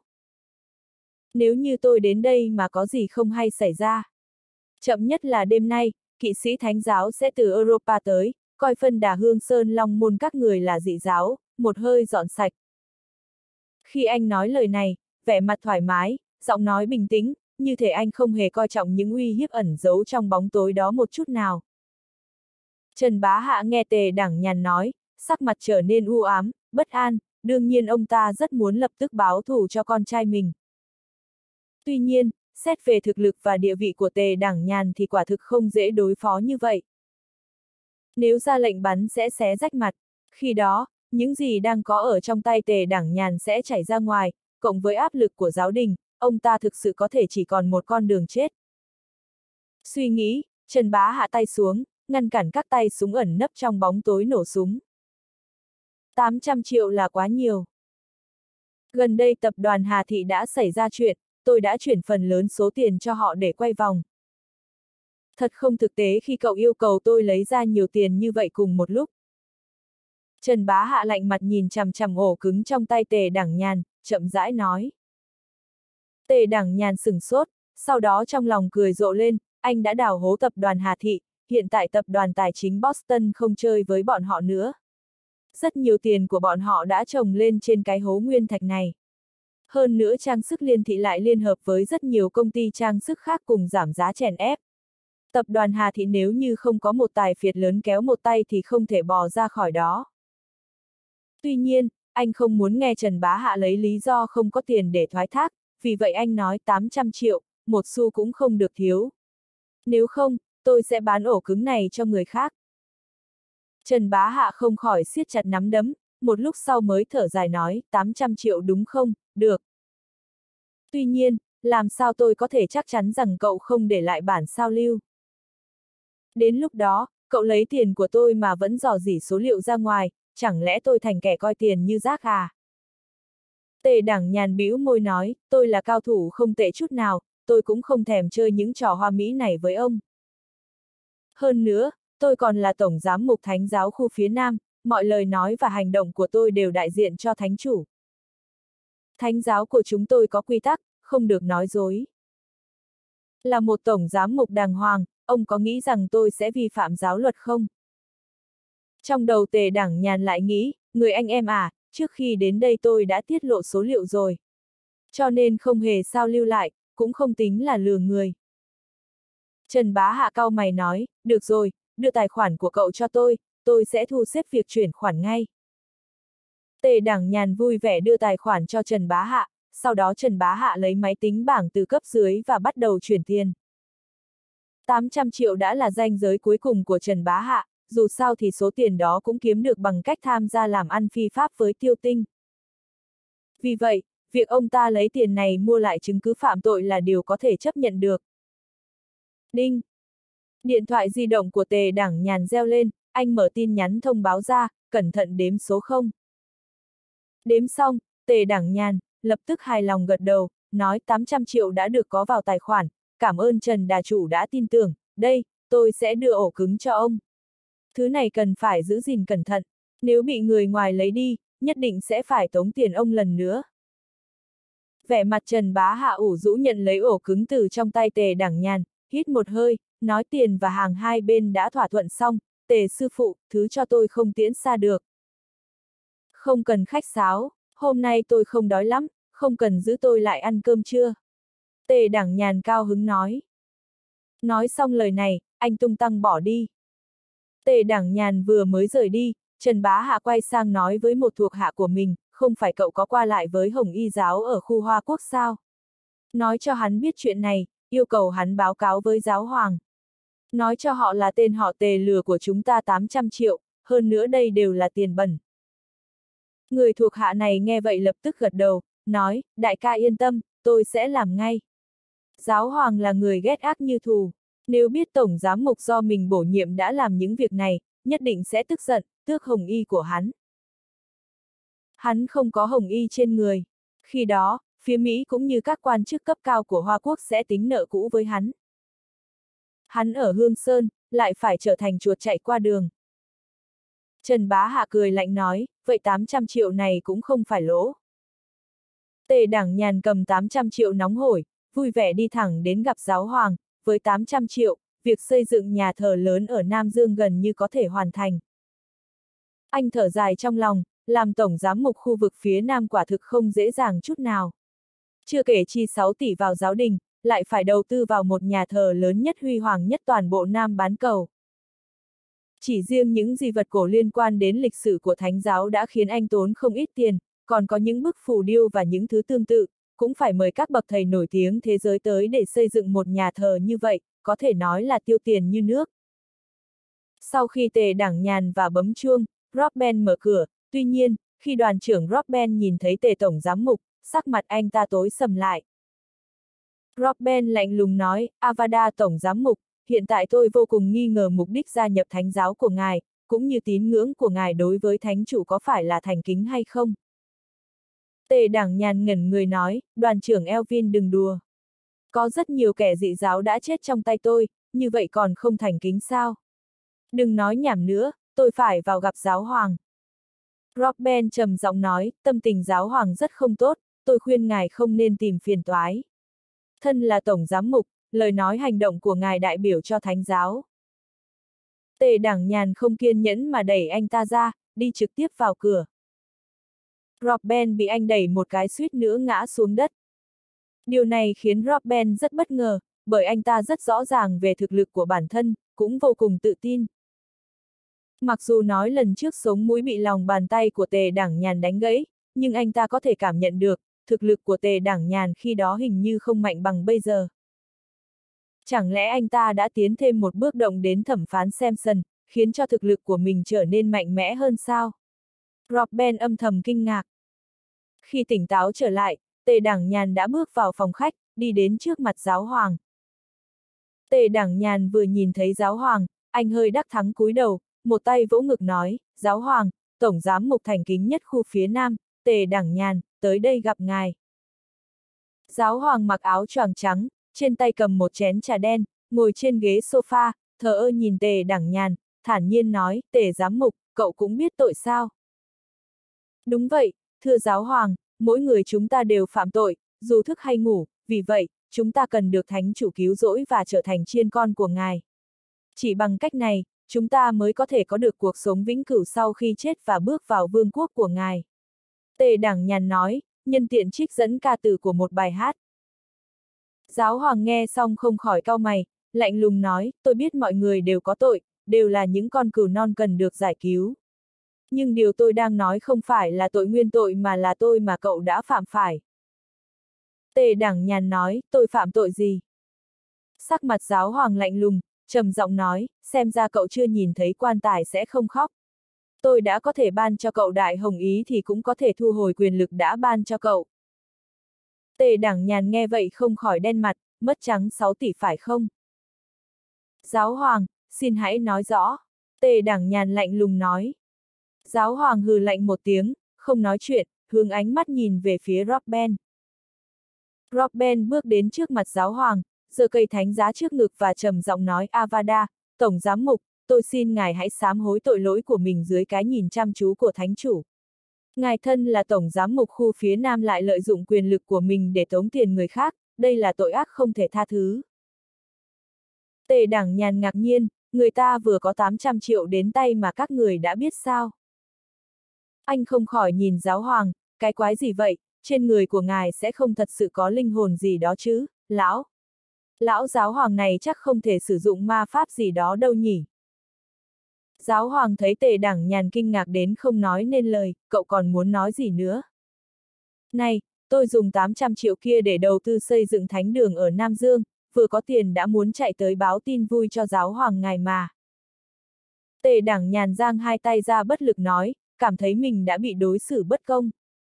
Nếu như tôi đến đây mà có gì không hay xảy ra, chậm nhất là đêm nay, kỵ sĩ Thánh giáo sẽ từ Europa tới, coi phân Đà Hương Sơn Long Môn các người là dị giáo, một hơi dọn sạch. Khi anh nói lời này, vẻ mặt thoải mái, giọng nói bình tĩnh, như thể anh không hề coi trọng những uy hiếp ẩn giấu trong bóng tối đó một chút nào. Trần Bá Hạ nghe Tề Đẳng Nhàn nói, sắc mặt trở nên u ám, bất an, đương nhiên ông ta rất muốn lập tức báo thù cho con trai mình. Tuy nhiên, xét về thực lực và địa vị của Tề Đẳng Nhàn thì quả thực không dễ đối phó như vậy. Nếu ra lệnh bắn sẽ xé rách mặt, khi đó, những gì đang có ở trong tay Tề Đẳng Nhàn sẽ chảy ra ngoài, cộng với áp lực của giáo đình, ông ta thực sự có thể chỉ còn một con đường chết. Suy nghĩ, Trần Bá hạ tay xuống, ngăn cản các tay súng ẩn nấp trong bóng tối nổ súng. tám trăm triệu là quá nhiều. Gần đây tập đoàn Hà Thị đã xảy ra chuyện, tôi đã chuyển phần lớn số tiền cho họ để quay vòng. Thật không thực tế khi cậu yêu cầu tôi lấy ra nhiều tiền như vậy cùng một lúc. Trần Bá Hạ lạnh mặt nhìn chằm chằm ổ cứng trong tay Tề Đẳng Nhàn, chậm rãi nói. Tề Đẳng Nhàn sửng sốt, sau đó trong lòng cười rộ lên, anh đã đào hố tập đoàn Hà Thị, hiện tại tập đoàn tài chính Boston không chơi với bọn họ nữa. Rất nhiều tiền của bọn họ đã trồng lên trên cái hố nguyên thạch này. Hơn nữa trang sức Liên Thị lại liên hợp với rất nhiều công ty trang sức khác cùng giảm giá chèn ép. Tập đoàn Hà Thị nếu như không có một tài phiệt lớn kéo một tay thì không thể bò ra khỏi đó. Tuy nhiên, anh không muốn nghe Trần Bá Hạ lấy lý do không có tiền để thoái thác, vì vậy anh nói tám trăm triệu, một xu cũng không được thiếu. Nếu không, tôi sẽ bán ổ cứng này cho người khác. Trần Bá Hạ không khỏi siết chặt nắm đấm, một lúc sau mới thở dài nói, tám trăm triệu đúng không, được. Tuy nhiên, làm sao tôi có thể chắc chắn rằng cậu không để lại bản sao lưu. Đến lúc đó, cậu lấy tiền của tôi mà vẫn dò dỉ số liệu ra ngoài, chẳng lẽ tôi thành kẻ coi tiền như rác à? Tề Đẳng Nhàn bĩu môi nói, tôi là cao thủ không tệ chút nào, tôi cũng không thèm chơi những trò hoa mỹ này với ông. Hơn nữa, tôi còn là Tổng Giám mục Thánh giáo khu phía Nam, mọi lời nói và hành động của tôi đều đại diện cho Thánh chủ. Thánh giáo của chúng tôi có quy tắc, không được nói dối. Là một Tổng Giám mục đàng hoàng, ông có nghĩ rằng tôi sẽ vi phạm giáo luật không? Trong đầu Tề Đẳng Nhàn lại nghĩ, người anh em à, trước khi đến đây tôi đã tiết lộ số liệu rồi. Cho nên không hề sao lưu lại, cũng không tính là lừa người. Trần Bá Hạ cau mày nói, được rồi, đưa tài khoản của cậu cho tôi, tôi sẽ thu xếp việc chuyển khoản ngay. Tề Đẳng Nhàn vui vẻ đưa tài khoản cho Trần Bá Hạ, sau đó Trần Bá Hạ lấy máy tính bảng từ cấp dưới và bắt đầu chuyển tiền. tám trăm triệu đã là ranh giới cuối cùng của Trần Bá Hạ, dù sao thì số tiền đó cũng kiếm được bằng cách tham gia làm ăn phi pháp với Tiêu Tinh. Vì vậy, việc ông ta lấy tiền này mua lại chứng cứ phạm tội là điều có thể chấp nhận được. Đinh! Điện thoại di động của Tề Đẳng Nhàn reo lên, anh mở tin nhắn thông báo ra, cẩn thận đếm số không. Đếm xong, Tề Đẳng Nhàn lập tức hài lòng gật đầu, nói tám trăm triệu đã được có vào tài khoản, cảm ơn Trần Đà chủ đã tin tưởng, đây, tôi sẽ đưa ổ cứng cho ông. Thứ này cần phải giữ gìn cẩn thận. Nếu bị người ngoài lấy đi, nhất định sẽ phải tống tiền ông lần nữa. Vẻ mặt Trần Bá Hạ ủ rũ nhận lấy ổ cứng từ trong tay Tề Đảng Nhàn, hít một hơi, nói tiền và hàng hai bên đã thỏa thuận xong, Tề sư phụ, thứ cho tôi không tiễn xa được. Không cần khách sáo, hôm nay tôi không đói lắm, không cần giữ tôi lại ăn cơm trưa. Tề Đảng Nhàn cao hứng nói. Nói xong lời này, anh tung tăng bỏ đi. Tề Đảng Nhàn vừa mới rời đi, Trần Bá Hạ quay sang nói với một thuộc hạ của mình, không phải cậu có qua lại với Hồng Y giáo ở khu Hoa Quốc sao? Nói cho hắn biết chuyện này, yêu cầu hắn báo cáo với giáo hoàng. Nói cho họ là tên họ Tề lừa của chúng ta tám trăm triệu, hơn nữa đây đều là tiền bẩn. Người thuộc hạ này nghe vậy lập tức gật đầu, nói, đại ca yên tâm, tôi sẽ làm ngay. Giáo hoàng là người ghét ác như thù. Nếu biết tổng giám mục do mình bổ nhiệm đã làm những việc này, nhất định sẽ tức giận, tước hồng y của hắn. Hắn không có hồng y trên người. Khi đó, phía Mỹ cũng như các quan chức cấp cao của Hoa Quốc sẽ tính nợ cũ với hắn. Hắn ở Hương Sơn, lại phải trở thành chuột chạy qua đường. Trần Bá Hạ cười lạnh nói, vậy tám trăm triệu này cũng không phải lỗ. Tề Đảng Nhàn cầm tám trăm triệu nóng hổi, vui vẻ đi thẳng đến gặp giáo hoàng, với tám trăm triệu, việc xây dựng nhà thờ lớn ở Nam Dương gần như có thể hoàn thành. Anh thở dài trong lòng, làm tổng giám mục khu vực phía Nam quả thực không dễ dàng chút nào. Chưa kể chi sáu tỷ vào giáo đình, lại phải đầu tư vào một nhà thờ lớn nhất huy hoàng nhất toàn bộ Nam bán cầu. Chỉ riêng những di vật cổ liên quan đến lịch sử của Thánh giáo đã khiến anh tốn không ít tiền, còn có những bức phù điêu và những thứ tương tự, cũng phải mời các bậc thầy nổi tiếng thế giới tới để xây dựng một nhà thờ như vậy, có thể nói là tiêu tiền như nước. Sau khi Tề Đảng Nhàn và bấm chuông, Robben mở cửa, tuy nhiên, khi đoàn trưởng Robben nhìn thấy Tề tổng giám mục, sắc mặt anh ta tối sầm lại. Robben lạnh lùng nói, Avada tổng giám mục, hiện tại tôi vô cùng nghi ngờ mục đích gia nhập thánh giáo của ngài, cũng như tín ngưỡng của ngài đối với thánh chủ có phải là thành kính hay không. Tề Đảng Nhàn ngẩn người nói, đoàn trưởng Elvin đừng đùa. Có rất nhiều kẻ dị giáo đã chết trong tay tôi, như vậy còn không thành kính sao? Đừng nói nhảm nữa, tôi phải vào gặp giáo hoàng. Robben trầm giọng nói, tâm tình giáo hoàng rất không tốt, tôi khuyên ngài không nên tìm phiền toái. Thân là tổng giám mục, lời nói hành động của ngài đại biểu cho thánh giáo. Tề Đảng Nhàn không kiên nhẫn mà đẩy anh ta ra, đi trực tiếp vào cửa. Robben bị anh đẩy một cái suýt nữa ngã xuống đất. Điều này khiến Robben rất bất ngờ, bởi anh ta rất rõ ràng về thực lực của bản thân, cũng vô cùng tự tin. Mặc dù nói lần trước sống mũi bị lòng bàn tay của Tề Đảng Nhàn đánh gãy, nhưng anh ta có thể cảm nhận được, thực lực của Tề Đảng Nhàn khi đó hình như không mạnh bằng bây giờ. Chẳng lẽ anh ta đã tiến thêm một bước động đến thẩm phán Samson, khiến cho thực lực của mình trở nên mạnh mẽ hơn sao? Robben âm thầm kinh ngạc. Khi tỉnh táo trở lại, Tề Đảng Nhàn đã bước vào phòng khách, đi đến trước mặt giáo hoàng. Tề Đảng Nhàn vừa nhìn thấy giáo hoàng, anh hơi đắc thắng cúi đầu, một tay vỗ ngực nói, giáo hoàng, tổng giám mục thành kính nhất khu phía Nam, Tề Đảng Nhàn, tới đây gặp ngài. Giáo hoàng mặc áo choàng trắng, trên tay cầm một chén trà đen, ngồi trên ghế sofa, thờ ơ nhìn Tề Đảng Nhàn, thản nhiên nói, Tề giám mục, cậu cũng biết tội sao? Đúng vậy, thưa giáo hoàng, mỗi người chúng ta đều phạm tội, dù thức hay ngủ, vì vậy, chúng ta cần được thánh chủ cứu rỗi và trở thành chiên con của ngài. Chỉ bằng cách này, chúng ta mới có thể có được cuộc sống vĩnh cửu sau khi chết và bước vào vương quốc của ngài. Tề Đảng Nhàn nói, nhân tiện trích dẫn ca từ của một bài hát. Giáo hoàng nghe xong không khỏi cau mày, lạnh lùng nói, tôi biết mọi người đều có tội, đều là những con cừu non cần được giải cứu. Nhưng điều tôi đang nói không phải là tội nguyên tội mà là tôi mà cậu đã phạm phải. Tề Đảng Nhàn nói, tôi phạm tội gì? Sắc mặt giáo hoàng lạnh lùng, trầm giọng nói, xem ra cậu chưa nhìn thấy quan tài sẽ không khóc. Tôi đã có thể ban cho cậu đại hồng ý thì cũng có thể thu hồi quyền lực đã ban cho cậu. Tề Đảng Nhàn nghe vậy không khỏi đen mặt, mất trắng sáu tỷ phải không? Giáo hoàng, xin hãy nói rõ. Tề Đảng Nhàn lạnh lùng nói. Giáo hoàng hừ lạnh một tiếng, không nói chuyện, hướng ánh mắt nhìn về phía Robben. Robben bước đến trước mặt giáo hoàng, giơ cây thánh giá trước ngực và trầm giọng nói Avada, tổng giám mục, tôi xin ngài hãy sám hối tội lỗi của mình dưới cái nhìn chăm chú của thánh chủ. Ngài thân là tổng giám mục khu phía Nam lại lợi dụng quyền lực của mình để tống tiền người khác, đây là tội ác không thể tha thứ. Tề Đảng Nhàn ngạc nhiên, người ta vừa có tám trăm triệu đến tay mà các người đã biết sao? Anh không khỏi nhìn giáo hoàng, cái quái gì vậy, trên người của ngài sẽ không thật sự có linh hồn gì đó chứ, lão. Lão giáo hoàng này chắc không thể sử dụng ma pháp gì đó đâu nhỉ. Giáo hoàng thấy Tề Đảng Nhàn kinh ngạc đến không nói nên lời, cậu còn muốn nói gì nữa? Này, tôi dùng tám trăm triệu kia để đầu tư xây dựng thánh đường ở Nam Dương, vừa có tiền đã muốn chạy tới báo tin vui cho giáo hoàng ngài mà. Tề Đảng Nhàn giang hai tay ra bất lực nói, cảm thấy mình đã bị đối xử bất công.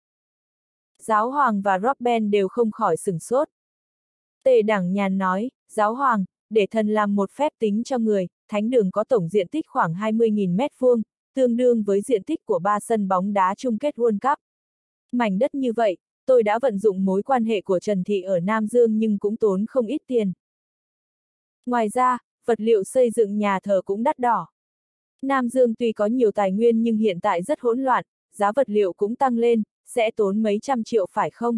Giáo hoàng và Robben đều không khỏi sửng sốt. Tề Đảng Nhàn nói, giáo hoàng, để thần làm một phép tính cho người, thánh đường có tổng diện tích khoảng hai mươi nghìn mét vuông, tương đương với diện tích của ba sân bóng đá chung kết World Cup. Mảnh đất như vậy, tôi đã vận dụng mối quan hệ của Trần Thị ở Nam Dương nhưng cũng tốn không ít tiền. Ngoài ra, vật liệu xây dựng nhà thờ cũng đắt đỏ. Nam Dương tuy có nhiều tài nguyên nhưng hiện tại rất hỗn loạn, giá vật liệu cũng tăng lên, sẽ tốn mấy trăm triệu phải không?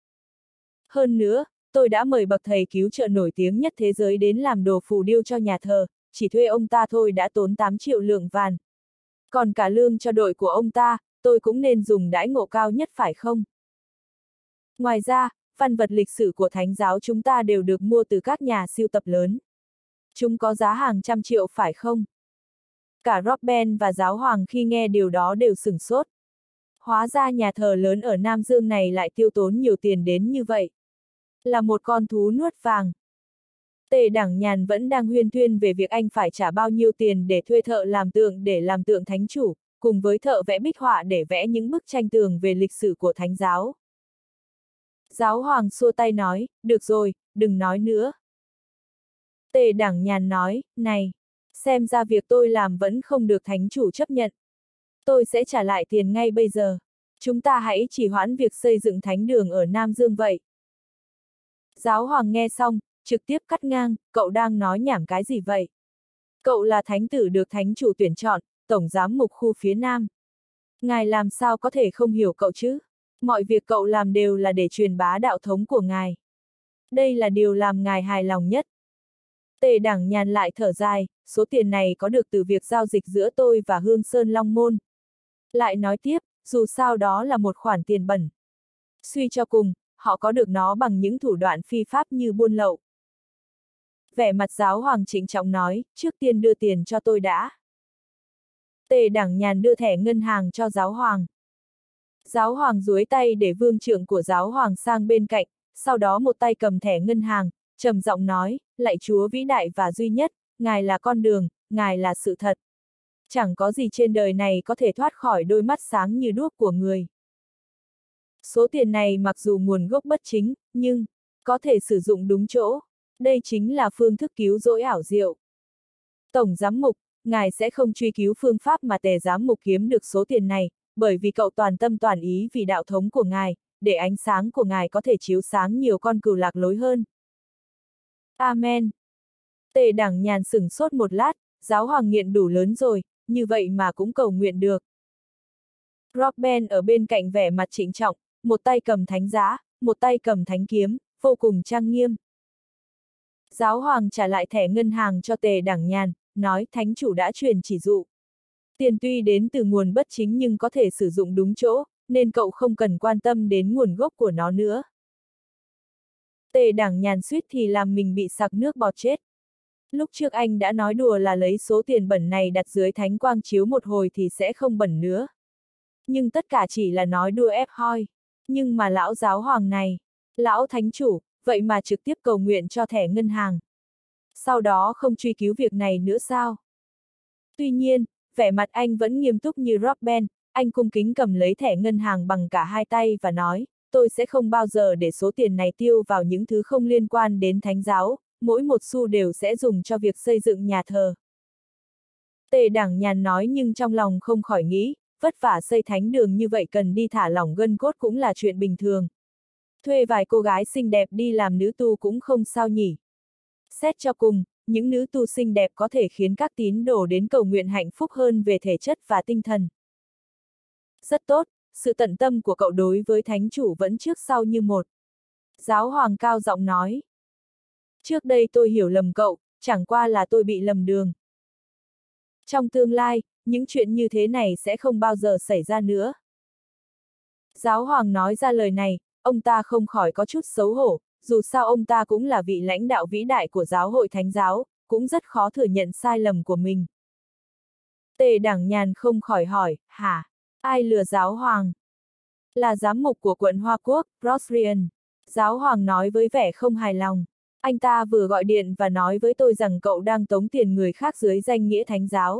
Hơn nữa, tôi đã mời bậc thầy cứu trợ nổi tiếng nhất thế giới đến làm đồ phù điêu cho nhà thờ, chỉ thuê ông ta thôi đã tốn tám triệu lượng vàng. Còn cả lương cho đội của ông ta, tôi cũng nên dùng đãi ngộ cao nhất phải không? Ngoài ra, văn vật lịch sử của thánh giáo chúng ta đều được mua từ các nhà sưu tập lớn. Chúng có giá hàng trăm triệu phải không? Cả Robben và giáo hoàng khi nghe điều đó đều sửng sốt. Hóa ra nhà thờ lớn ở Nam Dương này lại tiêu tốn nhiều tiền đến như vậy. Là một con thú nuốt vàng. Tề Đảng Nhàn vẫn đang huyên thuyên về việc anh phải trả bao nhiêu tiền để thuê thợ làm tượng để làm tượng thánh chủ, cùng với thợ vẽ bích họa để vẽ những bức tranh tường về lịch sử của thánh giáo. Giáo hoàng xua tay nói, được rồi, đừng nói nữa. Tề Đảng Nhàn nói, này, xem ra việc tôi làm vẫn không được thánh chủ chấp nhận. Tôi sẽ trả lại tiền ngay bây giờ. Chúng ta hãy trì hoãn việc xây dựng thánh đường ở Nam Dương vậy. Giáo hoàng nghe xong, trực tiếp cắt ngang, cậu đang nói nhảm cái gì vậy? Cậu là thánh tử được thánh chủ tuyển chọn, tổng giám mục khu phía Nam. Ngài làm sao có thể không hiểu cậu chứ? Mọi việc cậu làm đều là để truyền bá đạo thống của ngài. Đây là điều làm ngài hài lòng nhất. Tề Đảng Nhàn lại thở dài, số tiền này có được từ việc giao dịch giữa tôi và Hương Sơn Long Môn. Lại nói tiếp, dù sao đó là một khoản tiền bẩn. Suy cho cùng, họ có được nó bằng những thủ đoạn phi pháp như buôn lậu. Vẻ mặt giáo hoàng trịnh trọng nói, trước tiên đưa tiền cho tôi đã. Tề Đảng Nhàn đưa thẻ ngân hàng cho giáo hoàng. Giáo hoàng duỗi tay để vương trưởng của giáo hoàng sang bên cạnh, sau đó một tay cầm thẻ ngân hàng, trầm giọng nói, lạy Chúa vĩ đại và duy nhất, ngài là con đường, ngài là sự thật. Chẳng có gì trên đời này có thể thoát khỏi đôi mắt sáng như đuốc của người. Số tiền này mặc dù nguồn gốc bất chính, nhưng có thể sử dụng đúng chỗ. Đây chính là phương thức cứu rỗi ảo diệu. Tổng giám mục, ngài sẽ không truy cứu phương pháp mà Tề giám mục kiếm được số tiền này, bởi vì cậu toàn tâm toàn ý vì đạo thống của ngài, để ánh sáng của ngài có thể chiếu sáng nhiều con cừu lạc lối hơn. Amen. Tề Đảng Nhàn sửng sốt một lát, giáo hoàng nghiện đủ lớn rồi, như vậy mà cũng cầu nguyện được. Robben ở bên cạnh vẻ mặt trịnh trọng, một tay cầm thánh giá, một tay cầm thánh kiếm, vô cùng trang nghiêm. Giáo hoàng trả lại thẻ ngân hàng cho Tề Đảng Nhàn, nói thánh chủ đã truyền chỉ dụ. Tiền tuy đến từ nguồn bất chính nhưng có thể sử dụng đúng chỗ, nên cậu không cần quan tâm đến nguồn gốc của nó nữa. Tề Đảng Nhàn suýt thì làm mình bị sặc nước bọt chết. Lúc trước anh đã nói đùa là lấy số tiền bẩn này đặt dưới thánh quang chiếu một hồi thì sẽ không bẩn nữa. Nhưng tất cả chỉ là nói đùa ép hoi. Nhưng mà lão giáo hoàng này, lão thánh chủ, vậy mà trực tiếp cầu nguyện cho thẻ ngân hàng. Sau đó không truy cứu việc này nữa sao? Tuy nhiên, vẻ mặt anh vẫn nghiêm túc như Robben, anh cung kính cầm lấy thẻ ngân hàng bằng cả hai tay và nói, tôi sẽ không bao giờ để số tiền này tiêu vào những thứ không liên quan đến thánh giáo, mỗi một xu đều sẽ dùng cho việc xây dựng nhà thờ. Tề Đảng Nhàn nói nhưng trong lòng không khỏi nghĩ, vất vả xây thánh đường như vậy cần đi thả lỏng gân cốt cũng là chuyện bình thường. Thuê vài cô gái xinh đẹp đi làm nữ tu cũng không sao nhỉ. Xét cho cùng, những nữ tu xinh đẹp có thể khiến các tín đồ đến cầu nguyện hạnh phúc hơn về thể chất và tinh thần. Rất tốt, sự tận tâm của cậu đối với thánh chủ vẫn trước sau như một. Giáo hoàng cao giọng nói. Trước đây tôi hiểu lầm cậu, chẳng qua là tôi bị lầm đường. Trong tương lai, những chuyện như thế này sẽ không bao giờ xảy ra nữa. Giáo hoàng nói ra lời này, ông ta không khỏi có chút xấu hổ, dù sao ông ta cũng là vị lãnh đạo vĩ đại của giáo hội thánh giáo, cũng rất khó thừa nhận sai lầm của mình. Tề Đẳng Nhàn không khỏi hỏi, hả? Ai lừa giáo hoàng? Là giám mục của quận Hoa Quốc, Rosrian. Giáo hoàng nói với vẻ không hài lòng. Anh ta vừa gọi điện và nói với tôi rằng cậu đang tống tiền người khác dưới danh nghĩa thánh giáo.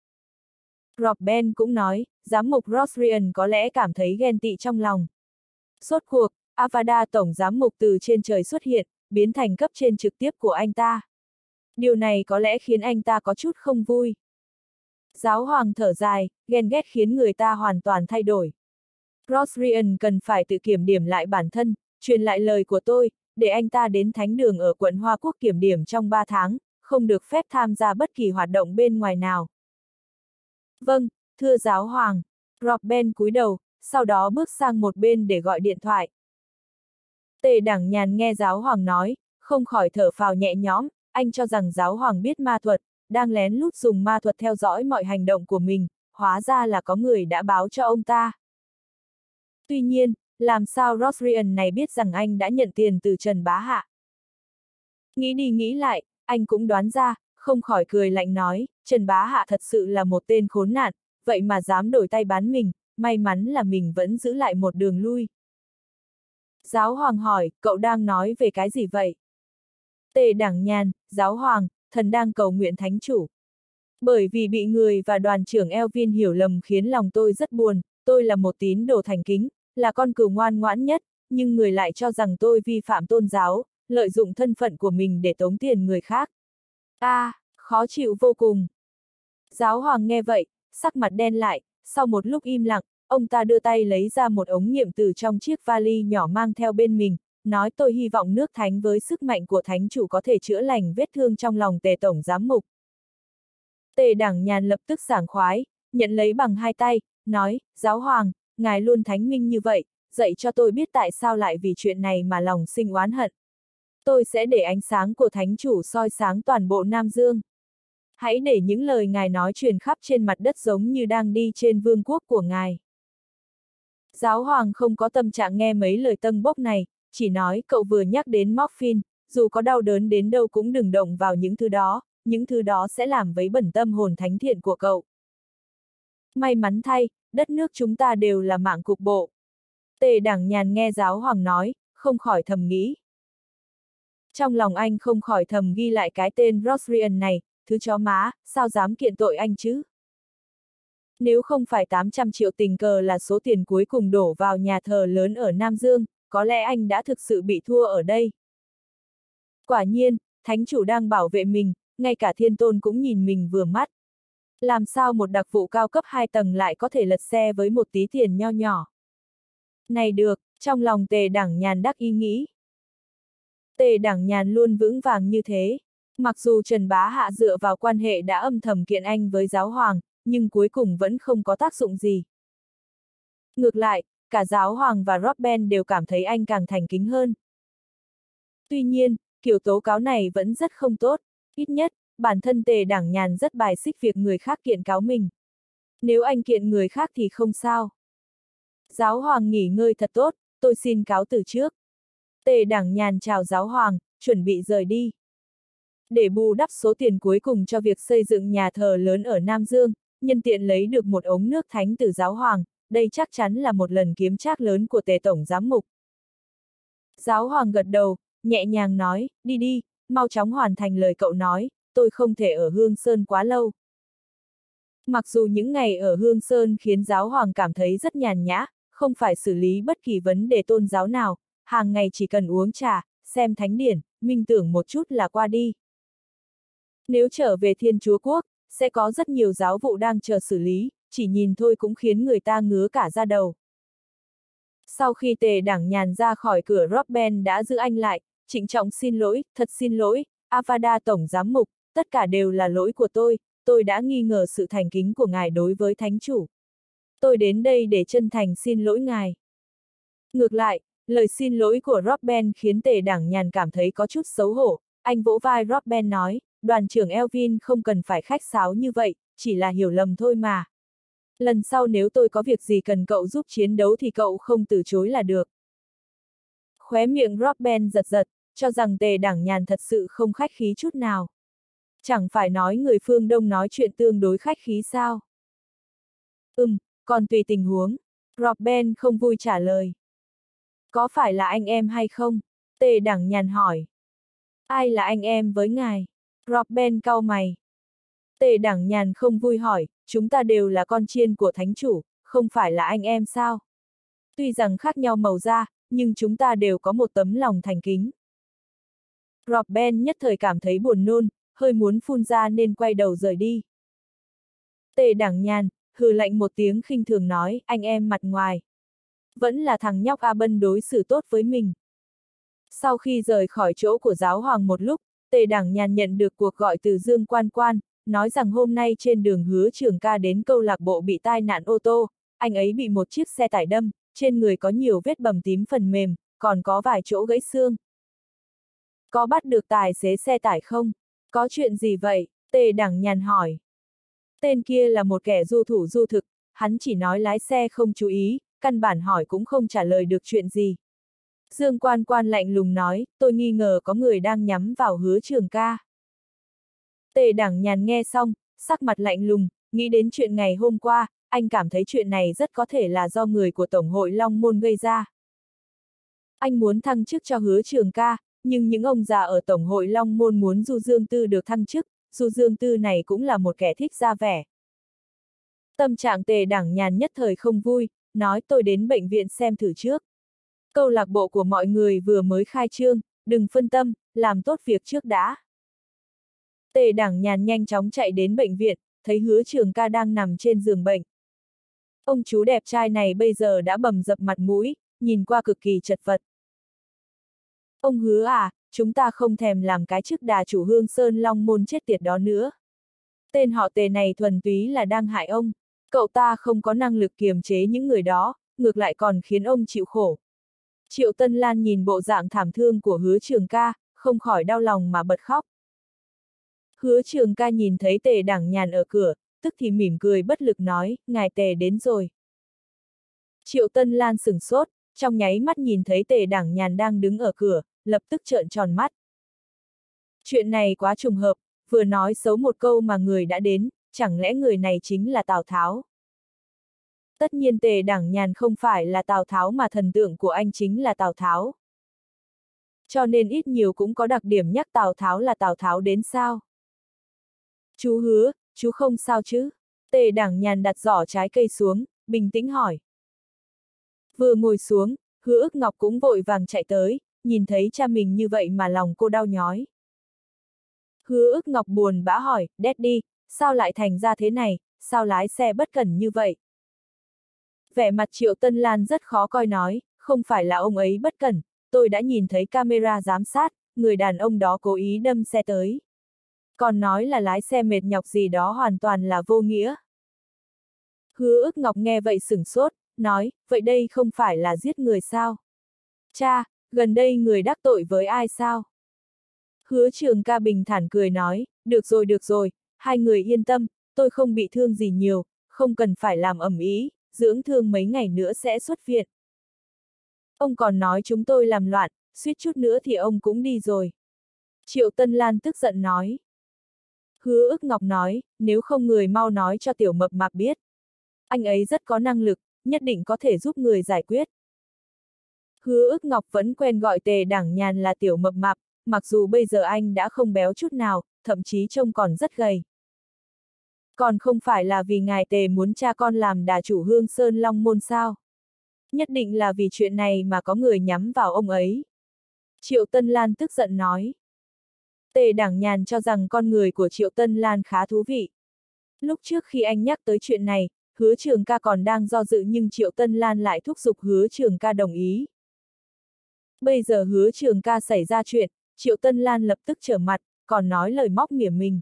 Rob Ben cũng nói, giám mục Rosrian có lẽ cảm thấy ghen tị trong lòng. Sốt cuộc, Avada tổng giám mục từ trên trời xuất hiện, biến thành cấp trên trực tiếp của anh ta. Điều này có lẽ khiến anh ta có chút không vui. Giáo hoàng thở dài, ghen ghét khiến người ta hoàn toàn thay đổi. Rosrian cần phải tự kiểm điểm lại bản thân, truyền lại lời của tôi, để anh ta đến thánh đường ở quận Hoa Quốc kiểm điểm trong ba tháng, không được phép tham gia bất kỳ hoạt động bên ngoài nào. Vâng, thưa giáo hoàng. Rob Ben cúi đầu, sau đó bước sang một bên để gọi điện thoại. Tề Đẳng Nhàn nghe giáo hoàng nói, không khỏi thở phào nhẹ nhõm, anh cho rằng giáo hoàng biết ma thuật, đang lén lút dùng ma thuật theo dõi mọi hành động của mình, hóa ra là có người đã báo cho ông ta. Tuy nhiên, làm sao Rosrian này biết rằng anh đã nhận tiền từ Trần Bá Hạ? Nghĩ đi nghĩ lại, anh cũng đoán ra, không khỏi cười lạnh nói, Trần Bá Hạ thật sự là một tên khốn nạn, vậy mà dám đổi tay bán mình, may mắn là mình vẫn giữ lại một đường lui. Giáo hoàng hỏi, cậu đang nói về cái gì vậy? Tề Đẳng Nhàn, giáo hoàng, thần đang cầu nguyện thánh chủ. Bởi vì bị người và đoàn trưởng Elvin hiểu lầm khiến lòng tôi rất buồn, tôi là một tín đồ thành kính, là con cừu ngoan ngoãn nhất, nhưng người lại cho rằng tôi vi phạm tôn giáo, lợi dụng thân phận của mình để tống tiền người khác. A, à, khó chịu vô cùng. Giáo hoàng nghe vậy, sắc mặt đen lại, sau một lúc im lặng, ông ta đưa tay lấy ra một ống nghiệm từ trong chiếc vali nhỏ mang theo bên mình, nói tôi hy vọng nước thánh với sức mạnh của thánh chủ có thể chữa lành vết thương trong lòng Tề tổng giám mục. Tề Đẳng Nhàn lập tức sảng khoái, nhận lấy bằng hai tay, nói, giáo hoàng, ngài luôn thánh minh như vậy, dạy cho tôi biết tại sao lại vì chuyện này mà lòng sinh oán hận. Tôi sẽ để ánh sáng của thánh chủ soi sáng toàn bộ Nam Dương. Hãy để những lời ngài nói truyền khắp trên mặt đất giống như đang đi trên vương quốc của ngài. Giáo hoàng không có tâm trạng nghe mấy lời tâng bốc này, chỉ nói cậu vừa nhắc đến morphine, dù có đau đớn đến đâu cũng đừng động vào những thứ đó, những thứ đó sẽ làm vấy bẩn tâm hồn thánh thiện của cậu. May mắn thay, đất nước chúng ta đều là mạng cục bộ. Tề Đẳng Nhàn nghe giáo hoàng nói, không khỏi thầm nghĩ. Trong lòng anh không khỏi thầm ghi lại cái tên Rosrian này, thứ chó má, sao dám kiện tội anh chứ? Nếu không phải tám trăm triệu tình cờ là số tiền cuối cùng đổ vào nhà thờ lớn ở Nam Dương, có lẽ anh đã thực sự bị thua ở đây. Quả nhiên, thánh chủ đang bảo vệ mình, ngay cả thiên tôn cũng nhìn mình vừa mắt. Làm sao một đặc vụ cao cấp hai tầng lại có thể lật xe với một tí tiền nho nhỏ? Này được, trong lòng Tề Đẳng Nhàn đắc ý nghĩ. Tề Đẳng Nhàn luôn vững vàng như thế. Mặc dù Trần Bá Hạ dựa vào quan hệ đã âm thầm kiện anh với giáo hoàng, nhưng cuối cùng vẫn không có tác dụng gì. Ngược lại, cả giáo hoàng và Rob Ben đều cảm thấy anh càng thành kính hơn. Tuy nhiên, kiểu tố cáo này vẫn rất không tốt, ít nhất, bản thân Tề Đẳng Nhàn rất bài xích việc người khác kiện cáo mình. Nếu anh kiện người khác thì không sao. Giáo hoàng nghỉ ngơi thật tốt, tôi xin cáo từ trước. Tề Đẳng Nhàn chào giáo hoàng, chuẩn bị rời đi. Để bù đắp số tiền cuối cùng cho việc xây dựng nhà thờ lớn ở Nam Dương, nhân tiện lấy được một ống nước thánh từ giáo hoàng, đây chắc chắn là một lần kiếm trác lớn của Tề tổng giám mục. Giáo hoàng gật đầu, nhẹ nhàng nói, đi đi, mau chóng hoàn thành lời cậu nói, tôi không thể ở Hương Sơn quá lâu. Mặc dù những ngày ở Hương Sơn khiến giáo hoàng cảm thấy rất nhàn nhã, không phải xử lý bất kỳ vấn đề tôn giáo nào, hàng ngày chỉ cần uống trà, xem thánh điển, minh tưởng một chút là qua đi. Nếu trở về Thiên Chúa Quốc, sẽ có rất nhiều giáo vụ đang chờ xử lý, chỉ nhìn thôi cũng khiến người ta ngứa cả da đầu. Sau khi Tề Đẳng Nhàn ra khỏi cửa, Rob Ben đã giữ anh lại, trịnh trọng xin lỗi, thật xin lỗi, Avada Tổng Giám Mục, tất cả đều là lỗi của tôi, tôi đã nghi ngờ sự thành kính của ngài đối với thánh chủ. Tôi đến đây để chân thành xin lỗi ngài. Ngược lại, lời xin lỗi của Robben khiến Tề Đảng Nhàn cảm thấy có chút xấu hổ, anh vỗ vai Robben nói, đoàn trưởng Elvin không cần phải khách sáo như vậy, chỉ là hiểu lầm thôi mà. Lần sau nếu tôi có việc gì cần cậu giúp chiến đấu thì cậu không từ chối là được. Khóe miệng Robben giật giật, cho rằng Tề Đảng Nhàn thật sự không khách khí chút nào. Chẳng phải nói người phương Đông nói chuyện tương đối khách khí sao? Ừm, còn tùy tình huống. Robben không vui trả lời. Có phải là anh em hay không? Tề Đảng Nhàn hỏi. Ai là anh em với ngài? Robben cau mày. Tề Đảng Nhàn không vui hỏi, chúng ta đều là con chiên của thánh chủ, không phải là anh em sao? Tuy rằng khác nhau màu da, nhưng chúng ta đều có một tấm lòng thành kính. Robben nhất thời cảm thấy buồn nôn, hơi muốn phun ra nên quay đầu rời đi. Tề Đảng Nhàn, hừ lạnh một tiếng khinh thường nói, anh em mặt ngoài. Vẫn là thằng nhóc A Bân đối xử tốt với mình. Sau khi rời khỏi chỗ của giáo hoàng một lúc, Tề Đảng Nhàn nhận được cuộc gọi từ Dương Quan Quan, nói rằng hôm nay trên đường Hứa Trường Ca đến câu lạc bộ bị tai nạn ô tô, anh ấy bị một chiếc xe tải đâm, trên người có nhiều vết bầm tím phần mềm, còn có vài chỗ gãy xương. Có bắt được tài xế xe tải không? Có chuyện gì vậy? Tề Đảng Nhàn hỏi. Tên kia là một kẻ du thủ du thực, hắn chỉ nói lái xe không chú ý, căn bản hỏi cũng không trả lời được chuyện gì. Dương Quan Quan lạnh lùng nói, tôi nghi ngờ có người đang nhắm vào Hứa Trường Ca. Tề Đảng Nhàn nghe xong, sắc mặt lạnh lùng, nghĩ đến chuyện ngày hôm qua, anh cảm thấy chuyện này rất có thể là do người của Tổng hội Long Môn gây ra. Anh muốn thăng chức cho Hứa Trường Ca, nhưng những ông già ở Tổng hội Long Môn muốn Du Dương Tư được thăng chức, Du Dương Tư này cũng là một kẻ thích ra vẻ. Tâm trạng Tề Đảng Nhàn nhất thời không vui, nói tôi đến bệnh viện xem thử trước. Câu lạc bộ của mọi người vừa mới khai trương, đừng phân tâm, làm tốt việc trước đã. Tề Đảng Nhàn nhanh chóng chạy đến bệnh viện, thấy Hứa Trường Ca đang nằm trên giường bệnh. Ông chú đẹp trai này bây giờ đã bầm dập mặt mũi, nhìn qua cực kỳ chật vật. Ông Hứa à, chúng ta không thèm làm cái chức đà chủ Hương Sơn Long Môn chết tiệt đó nữa. Tên họ Tề này thuần túy là đang hại ông. Cậu ta không có năng lực kiềm chế những người đó, ngược lại còn khiến ông chịu khổ. Triệu Tân Lan nhìn bộ dạng thảm thương của Hứa Trường Ca, không khỏi đau lòng mà bật khóc. Hứa Trường Ca nhìn thấy Tề Đảng Nhàn ở cửa, tức thì mỉm cười bất lực nói, ngài Tề đến rồi. Triệu Tân Lan sửng sốt, trong nháy mắt nhìn thấy Tề Đảng Nhàn đang đứng ở cửa, lập tức trợn tròn mắt. Chuyện này quá trùng hợp, vừa nói xấu một câu mà người đã đến, chẳng lẽ người này chính là Tào Tháo? Tất nhiên Tề Đảng Nhàn không phải là Tào Tháo mà thần tượng của anh chính là Tào Tháo. Cho nên ít nhiều cũng có đặc điểm nhắc Tào Tháo là Tào Tháo đến sao? Chú Hứa, chú không sao chứ? Tề Đảng Nhàn đặt giỏ trái cây xuống, bình tĩnh hỏi. Vừa ngồi xuống, Hứa Ức Ngọc cũng vội vàng chạy tới, nhìn thấy cha mình như vậy mà lòng cô đau nhói. Hứa Ức Ngọc buồn bã hỏi, Daddy, sao lại thành ra thế này, sao lái xe bất cẩn như vậy? Vẻ mặt Triệu Tân Lan rất khó coi nói, không phải là ông ấy bất cẩn, tôi đã nhìn thấy camera giám sát, người đàn ông đó cố ý đâm xe tới. Còn nói là lái xe mệt nhọc gì đó hoàn toàn là vô nghĩa. Hứa Ức Ngọc nghe vậy sửng sốt, nói, vậy đây không phải là giết người sao? Cha, gần đây người đắc tội với ai sao? Hứa Trường Ca bình thản cười nói, được rồi được rồi, hai người yên tâm, tôi không bị thương gì nhiều, không cần phải làm ầm ĩ, dưỡng thương mấy ngày nữa sẽ xuất viện. Ông còn nói chúng tôi làm loạn, suýt chút nữa thì ông cũng đi rồi. Triệu Tân Lan tức giận nói. Hứa Ức Ngọc nói, nếu không người mau nói cho tiểu mập mạp biết. Anh ấy rất có năng lực, nhất định có thể giúp người giải quyết. Hứa Ức Ngọc vẫn quen gọi Tề Đảng Nhàn là tiểu mập mạp, mặc dù bây giờ anh đã không béo chút nào, thậm chí trông còn rất gầy. Còn không phải là vì ngài Tề muốn cha con làm đà chủ Hương Sơn Long Môn sao? Nhất định là vì chuyện này mà có người nhắm vào ông ấy. Triệu Tân Lan tức giận nói. Tề Đảng Nhàn cho rằng con người của Triệu Tân Lan khá thú vị. Lúc trước khi anh nhắc tới chuyện này, Hứa Trường Ca còn đang do dự nhưng Triệu Tân Lan lại thúc giục Hứa Trường Ca đồng ý. Bây giờ Hứa Trường Ca xảy ra chuyện, Triệu Tân Lan lập tức trở mặt, còn nói lời móc mỉa mình.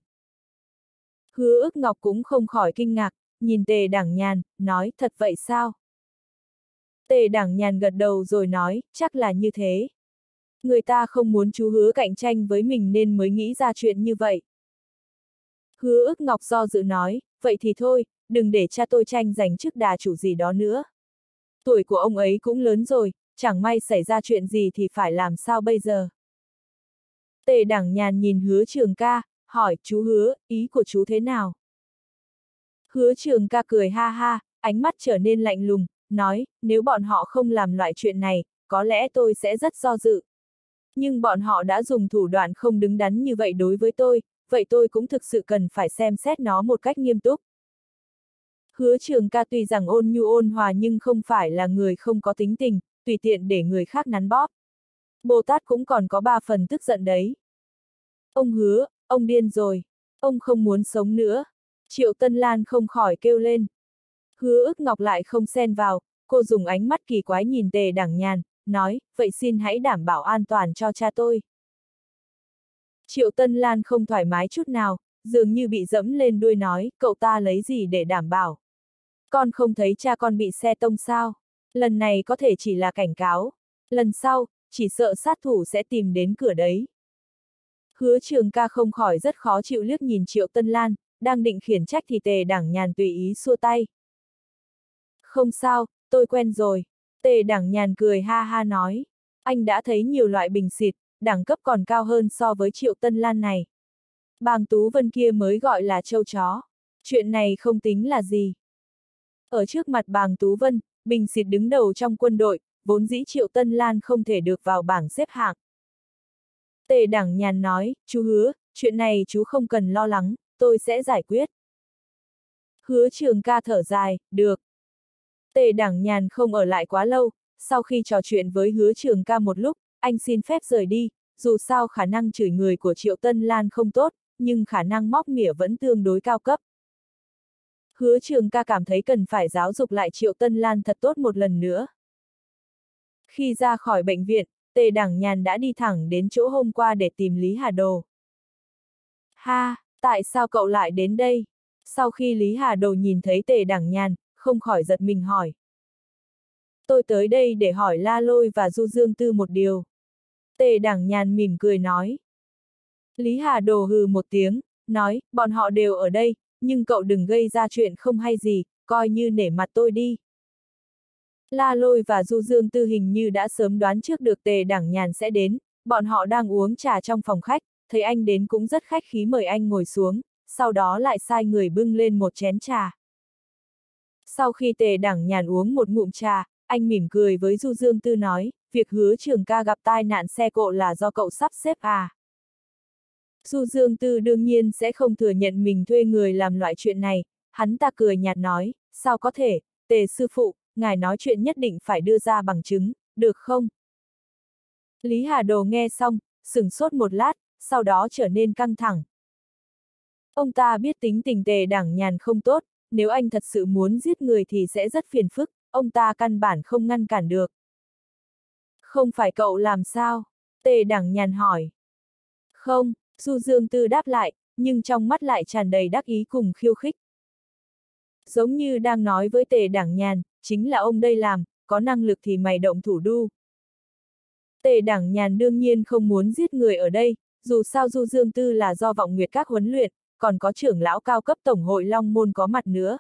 Hứa ức ngọc cũng không khỏi kinh ngạc, nhìn Tề Đảng Nhàn, nói, thật vậy sao? Tề Đảng Nhàn gật đầu rồi nói, chắc là như thế. Người ta không muốn chú Hứa cạnh tranh với mình nên mới nghĩ ra chuyện như vậy. Hứa ức ngọc do dự nói, vậy thì thôi, đừng để cha tôi tranh giành chức đà chủ gì đó nữa. Tuổi của ông ấy cũng lớn rồi, chẳng may xảy ra chuyện gì thì phải làm sao bây giờ. Tề Đảng Nhàn nhìn Hứa Trường Ca, hỏi, chú Hứa, ý của chú thế nào? Hứa Trường Ca cười ha ha, ánh mắt trở nên lạnh lùng, nói, nếu bọn họ không làm loại chuyện này, có lẽ tôi sẽ rất do dự. Nhưng bọn họ đã dùng thủ đoạn không đứng đắn như vậy đối với tôi, vậy tôi cũng thực sự cần phải xem xét nó một cách nghiêm túc. Hứa Trường Ca tuy rằng ôn nhu ôn hòa nhưng không phải là người không có tính tình, tùy tiện để người khác nắn bóp. Bồ Tát cũng còn có ba phần tức giận đấy. Ông Hứa, ông điên rồi. Ông không muốn sống nữa. Triệu Tân Lan không khỏi kêu lên. Hứa ức ngọc lại không xen vào, cô dùng ánh mắt kỳ quái nhìn Tề Đảng Nhàn, nói, vậy xin hãy đảm bảo an toàn cho cha tôi. Triệu Tân Lan không thoải mái chút nào, dường như bị dẫm lên đuôi nói, cậu ta lấy gì để đảm bảo. Con không thấy cha con bị xe tông sao? Lần này có thể chỉ là cảnh cáo. Lần sau, chỉ sợ sát thủ sẽ tìm đến cửa đấy. Hứa Trường Ca không khỏi rất khó chịu liếc nhìn Triệu Tân Lan, đang định khiển trách thì Tề Đảng Nhàn tùy ý xua tay. Không sao, tôi quen rồi. Tề Đảng Nhàn cười ha ha nói. Anh đã thấy nhiều loại bình xịt, đẳng cấp còn cao hơn so với Triệu Tân Lan này. Bàng Tú Vân kia mới gọi là trâu chó. Chuyện này không tính là gì. Ở trước mặt Bàng Tú Vân, bình xịt đứng đầu trong quân đội, vốn dĩ Triệu Tân Lan không thể được vào bảng xếp hạng. Tề Đảng Nhàn nói, chú Hứa, chuyện này chú không cần lo lắng, tôi sẽ giải quyết. Hứa Trường Ca thở dài, được. Tề Đảng Nhàn không ở lại quá lâu, sau khi trò chuyện với Hứa Trường Ca một lúc, anh xin phép rời đi, dù sao khả năng chửi người của Triệu Tân Lan không tốt, nhưng khả năng móc mỉa vẫn tương đối cao cấp. Hứa Trường Ca cảm thấy cần phải giáo dục lại Triệu Tân Lan thật tốt một lần nữa. Khi ra khỏi bệnh viện, Tề Đảng Nhàn đã đi thẳng đến chỗ hôm qua để tìm Lý Hà Đồ. Ha, tại sao cậu lại đến đây? Sau khi Lý Hà Đồ nhìn thấy Tề Đảng Nhàn, không khỏi giật mình hỏi. Tôi tới đây để hỏi La Lôi và Du Dương Tư một điều. Tề Đảng Nhàn mỉm cười nói. Lý Hà Đồ hừ một tiếng, nói, bọn họ đều ở đây, nhưng cậu đừng gây ra chuyện không hay gì, coi như nể mặt tôi đi. La Lôi và Du Dương Tư hình như đã sớm đoán trước được Tề Đảng Nhàn sẽ đến, bọn họ đang uống trà trong phòng khách, thấy anh đến cũng rất khách khí mời anh ngồi xuống, sau đó lại sai người bưng lên một chén trà. Sau khi Tề Đảng Nhàn uống một ngụm trà, anh mỉm cười với Du Dương Tư nói, việc Hứa Trường Ca gặp tai nạn xe cộ là do cậu sắp xếp à. Du Dương Tư đương nhiên sẽ không thừa nhận mình thuê người làm loại chuyện này, hắn ta cười nhạt nói, sao có thể, Tề sư phụ, ngài nói chuyện nhất định phải đưa ra bằng chứng, được không? Lý Hà Đồ nghe xong, sửng sốt một lát, sau đó trở nên căng thẳng. Ông ta biết tính tình Tề Đảng Nhàn không tốt, nếu anh thật sự muốn giết người thì sẽ rất phiền phức, ông ta căn bản không ngăn cản được. Không phải cậu làm sao? Tề Đảng Nhàn hỏi. Không, Du Dương Tư đáp lại, nhưng trong mắt lại tràn đầy đắc ý cùng khiêu khích. Giống như đang nói với Tề Đảng Nhàn, chính là ông đây làm, có năng lực thì mày động thủ đu. Tề Đảng Nhàn đương nhiên không muốn giết người ở đây, dù sao Du Dương Tư là do Vọng Nguyệt Các huấn luyện, còn có trưởng lão cao cấp Tổng hội Long Môn có mặt nữa.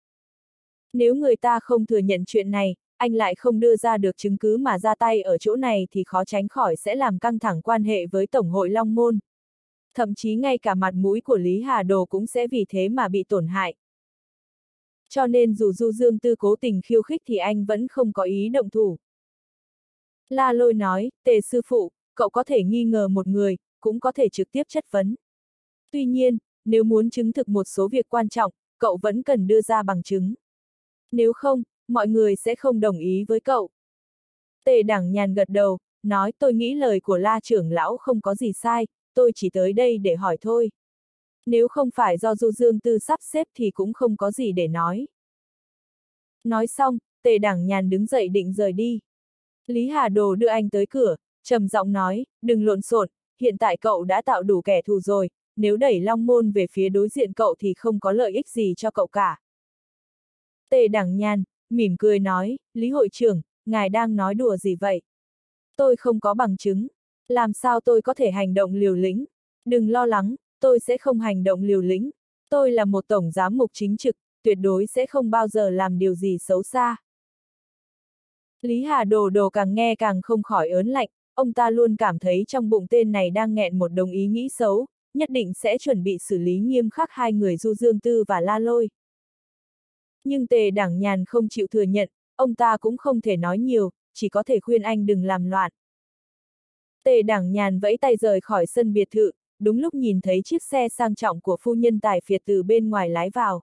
Nếu người ta không thừa nhận chuyện này, anh lại không đưa ra được chứng cứ mà ra tay ở chỗ này thì khó tránh khỏi sẽ làm căng thẳng quan hệ với Tổng hội Long Môn. Thậm chí ngay cả mặt mũi của Lý Hà Đồ cũng sẽ vì thế mà bị tổn hại. Cho nên dù Du Dương Tư cố tình khiêu khích thì anh vẫn không có ý động thủ. La Lôi nói, Tề sư phụ, cậu có thể nghi ngờ một người, cũng có thể trực tiếp chất vấn. Tuy nhiên, nếu muốn chứng thực một số việc quan trọng, cậu vẫn cần đưa ra bằng chứng. Nếu không, mọi người sẽ không đồng ý với cậu. Tề Đảng Nhàn gật đầu, nói tôi nghĩ lời của La trưởng lão không có gì sai, tôi chỉ tới đây để hỏi thôi. Nếu không phải do Du Dương Tư sắp xếp thì cũng không có gì để nói. Nói xong, Tề Đảng Nhàn đứng dậy định rời đi. Lý Hà Đồ đưa anh tới cửa, trầm giọng nói, đừng lộn xộn, hiện tại cậu đã tạo đủ kẻ thù rồi, nếu đẩy Long Môn về phía đối diện cậu thì không có lợi ích gì cho cậu cả. Tề Đẳng Nhàn, mỉm cười nói, Lý hội trưởng, ngài đang nói đùa gì vậy? Tôi không có bằng chứng. Làm sao tôi có thể hành động liều lĩnh? Đừng lo lắng, tôi sẽ không hành động liều lĩnh. Tôi là một tổng giám mục chính trực, tuyệt đối sẽ không bao giờ làm điều gì xấu xa. Lý Hà Đồ Đồ càng nghe càng không khỏi ớn lạnh, ông ta luôn cảm thấy trong bụng tên này đang nghẹn một đống ý nghĩ xấu, nhất định sẽ chuẩn bị xử lý nghiêm khắc hai người Du Dương Tư và La Lôi. Nhưng Tề Đẳng Nhàn không chịu thừa nhận, ông ta cũng không thể nói nhiều, chỉ có thể khuyên anh đừng làm loạn. Tề Đẳng Nhàn vẫy tay rời khỏi sân biệt thự, đúng lúc nhìn thấy chiếc xe sang trọng của phu nhân Tài Phiệt từ bên ngoài lái vào.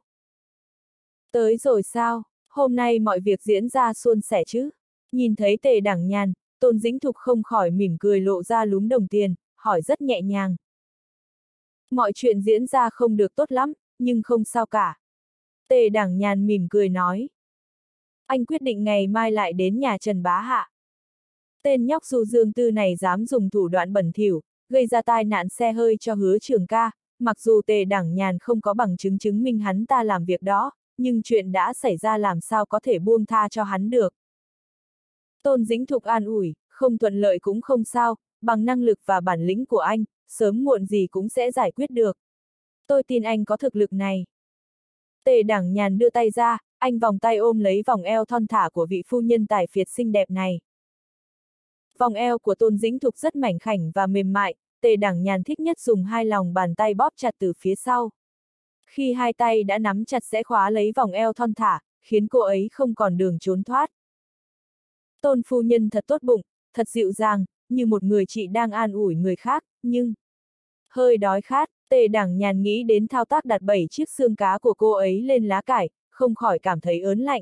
Tới rồi sao, hôm nay mọi việc diễn ra suôn sẻ chứ? Nhìn thấy Tề Đẳng Nhàn, Tôn Dĩnh Thục không khỏi mỉm cười lộ ra lúm đồng tiền, hỏi rất nhẹ nhàng. Mọi chuyện diễn ra không được tốt lắm, nhưng không sao cả. Tề Đẳng Nhàn mỉm cười nói. Anh quyết định ngày mai lại đến nhà Trần Bá Hạ. Tên nhóc Du Dương Tư này dám dùng thủ đoạn bẩn thỉu, gây ra tai nạn xe hơi cho Hứa Trường ca, mặc dù Tề Đẳng Nhàn không có bằng chứng chứng minh hắn ta làm việc đó, nhưng chuyện đã xảy ra làm sao có thể buông tha cho hắn được. Tôn Dĩnh Thục an ủi, không thuận lợi cũng không sao, bằng năng lực và bản lĩnh của anh, sớm muộn gì cũng sẽ giải quyết được. Tôi tin anh có thực lực này. Tề Đẳng Nhàn đưa tay ra, anh vòng tay ôm lấy vòng eo thon thả của vị phu nhân Tài Phiệt xinh đẹp này. Vòng eo của Tôn Dĩnh Thục rất mảnh khảnh và mềm mại, Tề Đẳng Nhàn thích nhất dùng hai lòng bàn tay bóp chặt từ phía sau. Khi hai tay đã nắm chặt sẽ khóa lấy vòng eo thon thả, khiến cô ấy không còn đường trốn thoát. Tôn phu nhân thật tốt bụng, thật dịu dàng, như một người chị đang an ủi người khác, nhưng... Hơi đói khát, Tề Đẳng Nhàn nghĩ đến thao tác đặt bảy chiếc xương cá của cô ấy lên lá cải, không khỏi cảm thấy ớn lạnh.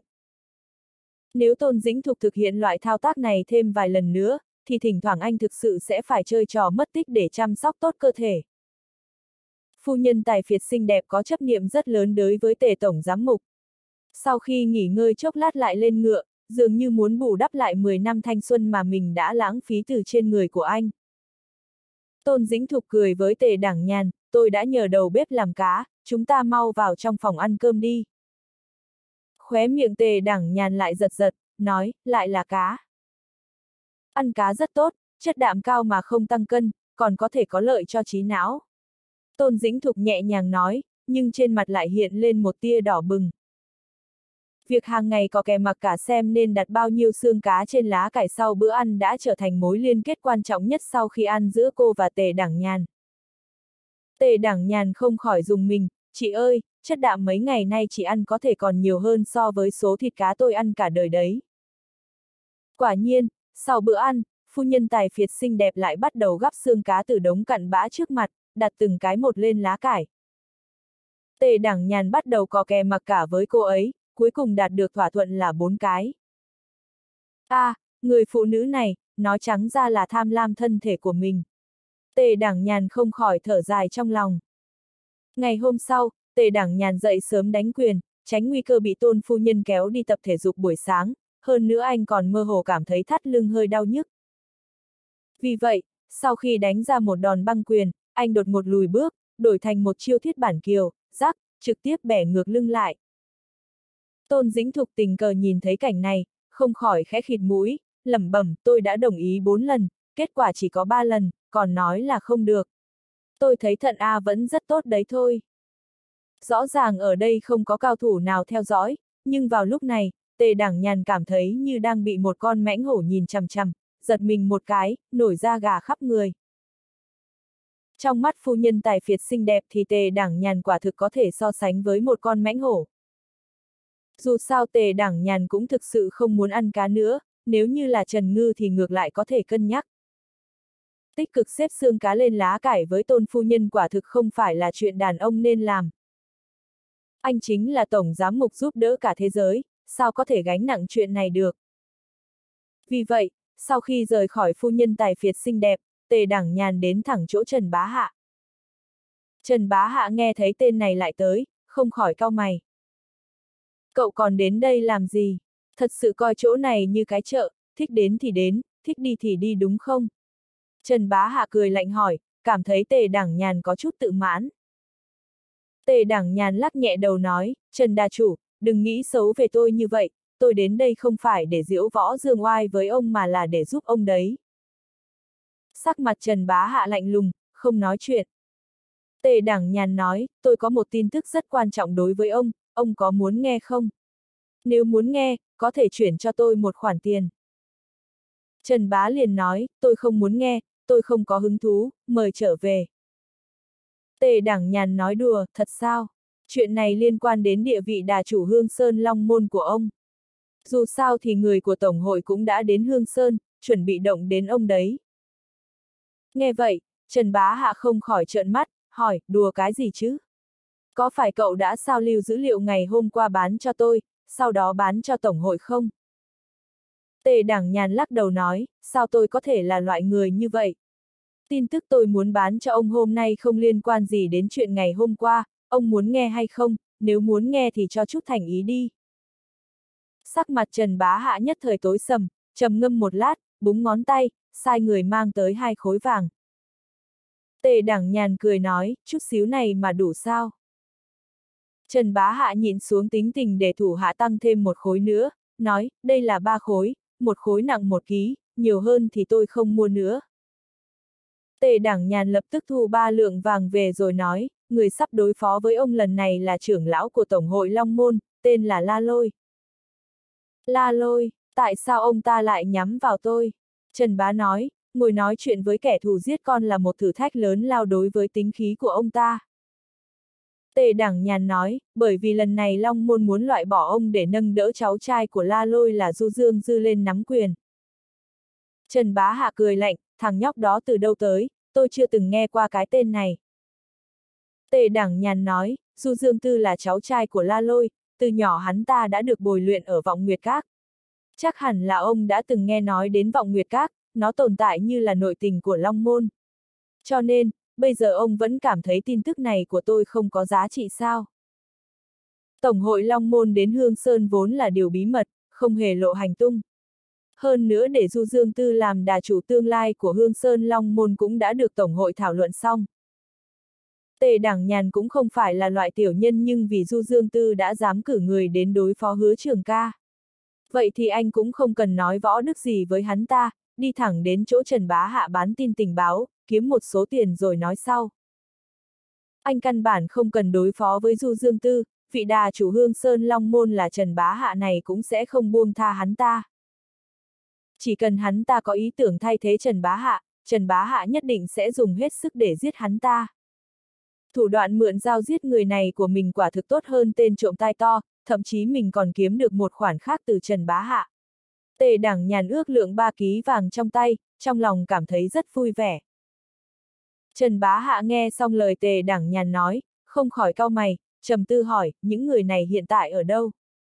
Nếu Tôn Dĩnh Thục thực hiện loại thao tác này thêm vài lần nữa, thì thỉnh thoảng anh thực sự sẽ phải chơi trò mất tích để chăm sóc tốt cơ thể. Phu nhân Tài Phiệt xinh đẹp có chấp niệm rất lớn đối với Tề tổng giám mục. Sau khi nghỉ ngơi chốc lát lại lên ngựa, dường như muốn bù đắp lại mười năm thanh xuân mà mình đã lãng phí từ trên người của anh. Tôn Dĩnh Thục cười với Tề Đẳng Nhàn, tôi đã nhờ đầu bếp làm cá, chúng ta mau vào trong phòng ăn cơm đi. Khóe miệng Tề Đẳng Nhàn lại giật giật, nói, lại là cá. Ăn cá rất tốt, chất đạm cao mà không tăng cân, còn có thể có lợi cho trí não. Tôn Dĩnh Thục nhẹ nhàng nói, nhưng trên mặt lại hiện lên một tia đỏ bừng. Việc hàng ngày có kẻ mặc cả xem nên đặt bao nhiêu xương cá trên lá cải sau bữa ăn đã trở thành mối liên kết quan trọng nhất sau khi ăn giữa cô và Tề Đẳng Nhàn. Tề Đẳng Nhàn không khỏi rùng mình, chị ơi, chất đạm mấy ngày nay chị ăn có thể còn nhiều hơn so với số thịt cá tôi ăn cả đời đấy. Quả nhiên, sau bữa ăn, phu nhân Tài Phiệt xinh đẹp lại bắt đầu gắp xương cá từ đống cặn bã trước mặt, đặt từng cái một lên lá cải. Tề Đẳng Nhàn bắt đầu cò kè mặc cả với cô ấy, cuối cùng đạt được thỏa thuận là bốn cái. À, người phụ nữ này, nói trắng ra là tham lam thân thể của mình. Tề Đẳng Nhàn không khỏi thở dài trong lòng. Ngày hôm sau, Tề Đẳng Nhàn dậy sớm đánh quyền, tránh nguy cơ bị Tôn phu nhân kéo đi tập thể dục buổi sáng, hơn nữa anh còn mơ hồ cảm thấy thắt lưng hơi đau nhức. Vì vậy, sau khi đánh ra một đòn băng quyền, anh đột ngột lùi bước, đổi thành một chiêu thiết bản kiều, rắc, trực tiếp bẻ ngược lưng lại. Tôn Dĩnh Thục tình cờ nhìn thấy cảnh này, không khỏi khẽ khịt mũi, lẩm bẩm, tôi đã đồng ý bốn lần, kết quả chỉ có ba lần, còn nói là không được. Tôi thấy thận A vẫn rất tốt đấy thôi. Rõ ràng ở đây không có cao thủ nào theo dõi, nhưng vào lúc này, Tề Đẳng Nhàn cảm thấy như đang bị một con mãnh hổ nhìn chằm chằm, giật mình một cái, nổi da gà khắp người. Trong mắt phu nhân Tài Phiệt xinh đẹp thì Tề Đẳng Nhàn quả thực có thể so sánh với một con mãnh hổ. Dù sao Tề Đẳng Nhàn cũng thực sự không muốn ăn cá nữa, nếu như là Trần Ngư thì ngược lại có thể cân nhắc. Tích cực xếp xương cá lên lá cải với Tôn phu nhân quả thực không phải là chuyện đàn ông nên làm. Anh chính là tổng giám mục giúp đỡ cả thế giới, sao có thể gánh nặng chuyện này được. Vì vậy, sau khi rời khỏi phu nhân Tài Phiệt xinh đẹp, Tề Đẳng Nhàn đến thẳng chỗ Trần Bá Hạ. Trần Bá Hạ nghe thấy tên này lại tới, không khỏi cau mày. Cậu còn đến đây làm gì? Thật sự coi chỗ này như cái chợ, thích đến thì đến, thích đi thì đi đúng không? Trần Bá Hạ cười lạnh hỏi, cảm thấy Tề Đảng Nhàn có chút tự mãn. Tề Đảng Nhàn lắc nhẹ đầu nói, Trần đà chủ, đừng nghĩ xấu về tôi như vậy, tôi đến đây không phải để diễu võ dương oai với ông mà là để giúp ông đấy. Sắc mặt Trần Bá Hạ lạnh lùng, không nói chuyện. Tề Đảng Nhàn nói, tôi có một tin tức rất quan trọng đối với ông, ông có muốn nghe không? Nếu muốn nghe, có thể chuyển cho tôi một khoản tiền. Trần Bá liền nói, tôi không muốn nghe, tôi không có hứng thú, mời trở về. Tề Đảng Nhàn nói đùa, thật sao? Chuyện này liên quan đến địa vị đà chủ Hương Sơn Long Môn của ông. Dù sao thì người của Tổng hội cũng đã đến Hương Sơn, chuẩn bị động đến ông đấy. Nghe vậy, Trần Bá Hạ không khỏi trợn mắt, hỏi, đùa cái gì chứ? Có phải cậu đã sao lưu dữ liệu ngày hôm qua bán cho tôi, sau đó bán cho Tổng hội không? Tề Đảng Nhàn lắc đầu nói, sao tôi có thể là loại người như vậy? Tin tức tôi muốn bán cho ông hôm nay không liên quan gì đến chuyện ngày hôm qua, ông muốn nghe hay không, nếu muốn nghe thì cho chút thành ý đi. Sắc mặt Trần Bá Hạ nhất thời tối sầm, trầm ngâm một lát, búng ngón tay, sai người mang tới hai khối vàng. Tề Đảng Nhàn cười nói, chút xíu này mà đủ sao? Trần Bá Hạ nhịn xuống tính tình để thủ hạ tăng thêm một khối nữa, nói, đây là ba khối, một khối nặng một ký, nhiều hơn thì tôi không mua nữa. Tề Đảng Nhàn lập tức thu ba lượng vàng về rồi nói, người sắp đối phó với ông lần này là trưởng lão của Tổng hội Long Môn, tên là La Lôi. La Lôi, tại sao ông ta lại nhắm vào tôi? Trần Bá nói, ngồi nói chuyện với kẻ thù giết con là một thử thách lớn lao đối với tính khí của ông ta. Tề Đảng Nhàn nói, bởi vì lần này Long Môn muốn loại bỏ ông để nâng đỡ cháu trai của La Lôi là Du Dương Dư lên nắm quyền. Trần Bá Hạ cười lạnh, thằng nhóc đó từ đâu tới, tôi chưa từng nghe qua cái tên này. Tề Đảng Nhàn nói, Du Dương Tư là cháu trai của La Lôi, từ nhỏ hắn ta đã được bồi luyện ở Vọng Nguyệt Các. Chắc hẳn là ông đã từng nghe nói đến Vọng Nguyệt Các, nó tồn tại như là nội tình của Long Môn. Cho nên, bây giờ ông vẫn cảm thấy tin tức này của tôi không có giá trị sao? Tổng hội Long Môn đến Hương Sơn vốn là điều bí mật, không hề lộ hành tung. Hơn nữa để Du Dương Tư làm đà chủ tương lai của Hương Sơn Long Môn cũng đã được Tổng hội thảo luận xong. Tề Đảng Nhàn cũng không phải là loại tiểu nhân nhưng vì Du Dương Tư đã dám cử người đến đối phó Hứa Trường Ca. Vậy thì anh cũng không cần nói võ đức gì với hắn ta, đi thẳng đến chỗ Trần Bá Hạ bán tin tình báo, kiếm một số tiền rồi nói sau. Anh căn bản không cần đối phó với Du Dương Tư, vị đà chủ Hương Sơn Long Môn là Trần Bá Hạ này cũng sẽ không buông tha hắn ta. Chỉ cần hắn ta có ý tưởng thay thế Trần Bá Hạ, Trần Bá Hạ nhất định sẽ dùng hết sức để giết hắn ta. Thủ đoạn mượn dao giết người này của mình quả thực tốt hơn tên trộm tai to, thậm chí mình còn kiếm được một khoản khác từ Trần Bá Hạ. Tề Đảng Nhàn ước lượng ba ký vàng trong tay, trong lòng cảm thấy rất vui vẻ. Trần Bá Hạ nghe xong lời Tề Đảng Nhàn nói, không khỏi cau mày, trầm tư hỏi, những người này hiện tại ở đâu?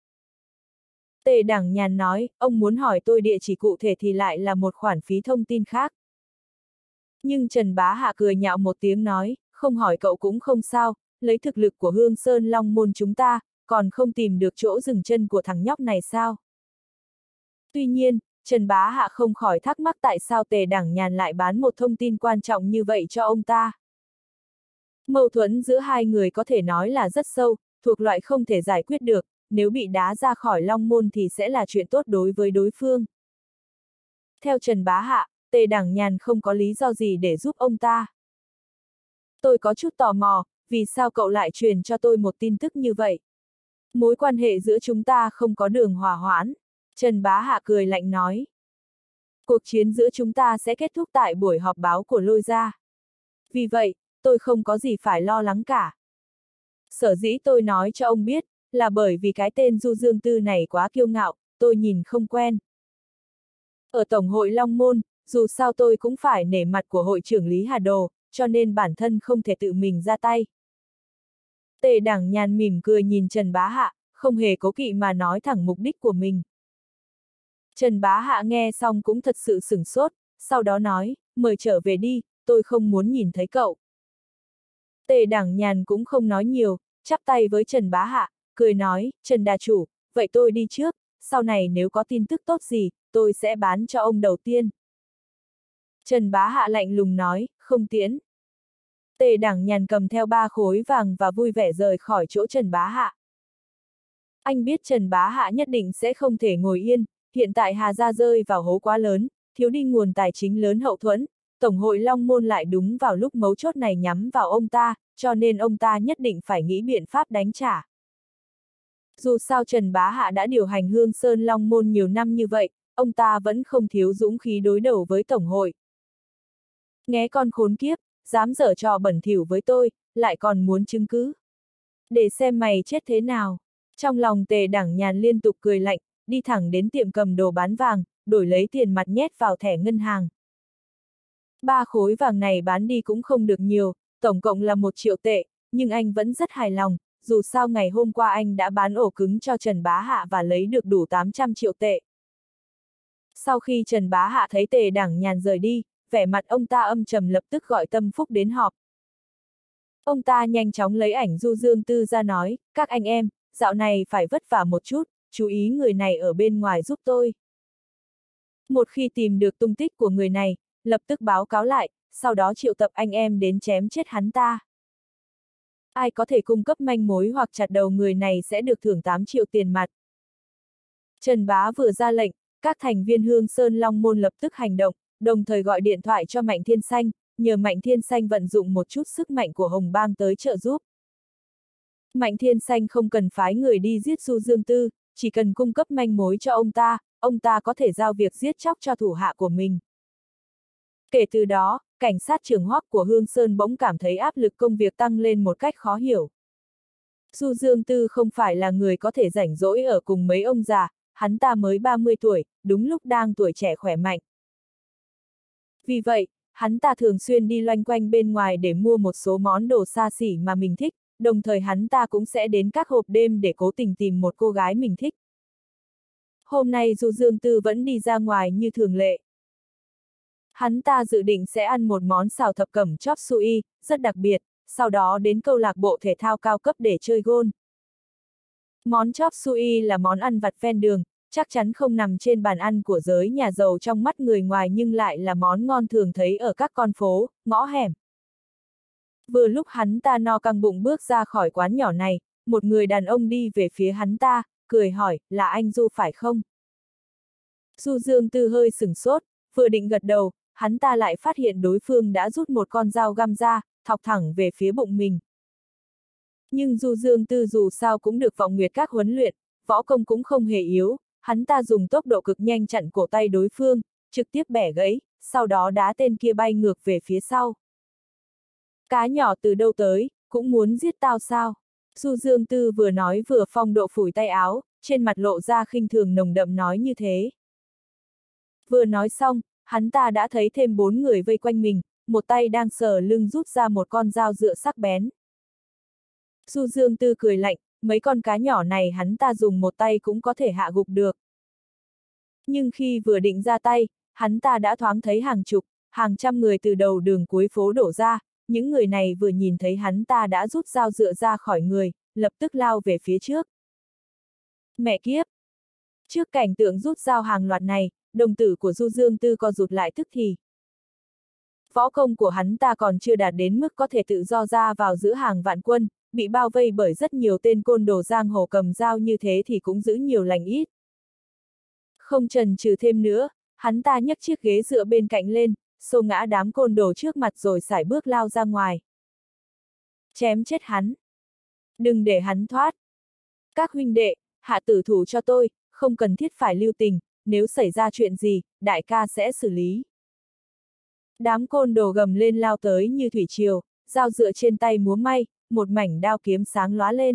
Tề Đảng Nhàn nói, ông muốn hỏi tôi địa chỉ cụ thể thì lại là một khoản phí thông tin khác. Nhưng Trần Bá Hạ cười nhạo một tiếng nói, không hỏi cậu cũng không sao, lấy thực lực của Hương Sơn Long Môn chúng ta, còn không tìm được chỗ dừng chân của thằng nhóc này sao? Tuy nhiên, Trần Bá Hạ không khỏi thắc mắc tại sao Tề Đảng Nhàn lại bán một thông tin quan trọng như vậy cho ông ta. Mâu thuẫn giữa hai người có thể nói là rất sâu, thuộc loại không thể giải quyết được, nếu bị đá ra khỏi Long Môn thì sẽ là chuyện tốt đối với đối phương. Theo Trần Bá Hạ, Tề Đảng Nhàn không có lý do gì để giúp ông ta. Tôi có chút tò mò, vì sao cậu lại truyền cho tôi một tin tức như vậy? Mối quan hệ giữa chúng ta không có đường hòa hoãn. Trần Bá Hạ cười lạnh nói. Cuộc chiến giữa chúng ta sẽ kết thúc tại buổi họp báo của Lôi Gia. Vì vậy, tôi không có gì phải lo lắng cả. Sở dĩ tôi nói cho ông biết, là bởi vì cái tên Du Dương Tư này quá kiêu ngạo, tôi nhìn không quen. Ở Tổng hội Long Môn, dù sao tôi cũng phải nể mặt của hội trưởng Lý Hà Đồ, cho nên bản thân không thể tự mình ra tay. Tề Đảng Nhàn mỉm cười nhìn Trần Bá Hạ, không hề cố kỵ mà nói thẳng mục đích của mình. Trần Bá Hạ nghe xong cũng thật sự sửng sốt, sau đó nói, mời trở về đi, tôi không muốn nhìn thấy cậu. Tề Đảng Nhàn cũng không nói nhiều, chắp tay với Trần Bá Hạ, cười nói, Trần đà chủ, vậy tôi đi trước, sau này nếu có tin tức tốt gì, tôi sẽ bán cho ông đầu tiên. Trần Bá Hạ lạnh lùng nói, không tiễn. Tề Đảng Nhàn cầm theo ba khối vàng và vui vẻ rời khỏi chỗ Trần Bá Hạ. Anh biết Trần Bá Hạ nhất định sẽ không thể ngồi yên, hiện tại Hà Gia rơi vào hố quá lớn, thiếu đi nguồn tài chính lớn hậu thuẫn, Tổng hội Long Môn lại đúng vào lúc mấu chốt này nhắm vào ông ta, cho nên ông ta nhất định phải nghĩ biện pháp đánh trả. Dù sao Trần Bá Hạ đã điều hành Hương Sơn Long Môn nhiều năm như vậy, ông ta vẫn không thiếu dũng khí đối đầu với Tổng hội. Nghe con khốn kiếp, dám giở trò bẩn thỉu với tôi, lại còn muốn chứng cứ. Để xem mày chết thế nào. Trong lòng Tề Đảng Nhàn liên tục cười lạnh, đi thẳng đến tiệm cầm đồ bán vàng, đổi lấy tiền mặt nhét vào thẻ ngân hàng. Ba khối vàng này bán đi cũng không được nhiều, tổng cộng là một triệu tệ, nhưng anh vẫn rất hài lòng, dù sao ngày hôm qua anh đã bán ổ cứng cho Trần Bá Hạ và lấy được đủ tám trăm triệu tệ. Sau khi Trần Bá Hạ thấy Tề Đảng Nhàn rời đi, vẻ mặt ông ta âm trầm lập tức gọi Tâm Phúc đến họp. Ông ta nhanh chóng lấy ảnh Du Dương Tư ra nói, các anh em, dạo này phải vất vả một chút, chú ý người này ở bên ngoài giúp tôi. Một khi tìm được tung tích của người này, lập tức báo cáo lại, sau đó triệu tập anh em đến chém chết hắn ta. Ai có thể cung cấp manh mối hoặc chặt đầu người này sẽ được thưởng tám triệu tiền mặt. Trần Bá vừa ra lệnh, các thành viên Hương Sơn Long Môn lập tức hành động, đồng thời gọi điện thoại cho Mạnh Thiên Xanh, nhờ Mạnh Thiên Xanh vận dụng một chút sức mạnh của Hồng Bang tới trợ giúp. Mạnh Thiên Xanh không cần phái người đi giết Du Dương Tư, chỉ cần cung cấp manh mối cho ông ta, ông ta có thể giao việc giết chóc cho thủ hạ của mình. Kể từ đó, cảnh sát trưởng Hoắc của Hương Sơn bỗng cảm thấy áp lực công việc tăng lên một cách khó hiểu. Du Dương Tư không phải là người có thể rảnh rỗi ở cùng mấy ông già, hắn ta mới ba mươi tuổi, đúng lúc đang tuổi trẻ khỏe mạnh. Vì vậy, hắn ta thường xuyên đi loanh quanh bên ngoài để mua một số món đồ xa xỉ mà mình thích, đồng thời hắn ta cũng sẽ đến các hộp đêm để cố tình tìm một cô gái mình thích. Hôm nay Du Dương Tư vẫn đi ra ngoài như thường lệ. Hắn ta dự định sẽ ăn một món xào thập cẩm chop suey, rất đặc biệt, sau đó đến câu lạc bộ thể thao cao cấp để chơi golf. Món chop suey là món ăn vặt ven đường, chắc chắn không nằm trên bàn ăn của giới nhà giàu trong mắt người ngoài nhưng lại là món ngon thường thấy ở các con phố, ngõ hẻm. Vừa lúc hắn ta no căng bụng bước ra khỏi quán nhỏ này, một người đàn ông đi về phía hắn ta, cười hỏi, là anh Du phải không? Du Dương Tư hơi sửng sốt, vừa định gật đầu, hắn ta lại phát hiện đối phương đã rút một con dao găm ra, thọc thẳng về phía bụng mình. Nhưng Du Dương Tư dù sao cũng được Vọng Nguyệt Các huấn luyện, võ công cũng không hề yếu, hắn ta dùng tốc độ cực nhanh chặn cổ tay đối phương, trực tiếp bẻ gãy, sau đó đá tên kia bay ngược về phía sau. Cá nhỏ từ đâu tới, cũng muốn giết tao sao? Du Dương Tư vừa nói vừa phong độ phủi tay áo, trên mặt lộ ra khinh thường nồng đậm nói như thế. Vừa nói xong, hắn ta đã thấy thêm bốn người vây quanh mình, một tay đang sờ lưng rút ra một con dao dựa sắc bén. Du Dương Tư cười lạnh, mấy con cá nhỏ này hắn ta dùng một tay cũng có thể hạ gục được. Nhưng khi vừa định ra tay, hắn ta đã thoáng thấy hàng chục, hàng trăm người từ đầu đường cuối phố đổ ra, những người này vừa nhìn thấy hắn ta đã rút dao dựa ra khỏi người, lập tức lao về phía trước. Mẹ kiếp! Trước cảnh tượng rút dao hàng loạt này, đồng tử của Du Dương Tư co rụt lại tức thì. Võ công của hắn ta còn chưa đạt đến mức có thể tự do ra vào giữa hàng vạn quân, bị bao vây bởi rất nhiều tên côn đồ giang hồ cầm dao như thế thì cũng giữ nhiều lành ít. Không chần chừ thêm nữa, hắn ta nhấc chiếc ghế dựa bên cạnh lên, xô ngã đám côn đồ trước mặt rồi sải bước lao ra ngoài. Chém chết hắn! Đừng để hắn thoát! Các huynh đệ, hạ tử thủ cho tôi, không cần thiết phải lưu tình, nếu xảy ra chuyện gì, đại ca sẽ xử lý. Đám côn đồ gầm lên lao tới như thủy triều, dao dựa trên tay múa may, một mảnh đao kiếm sáng lóa lên.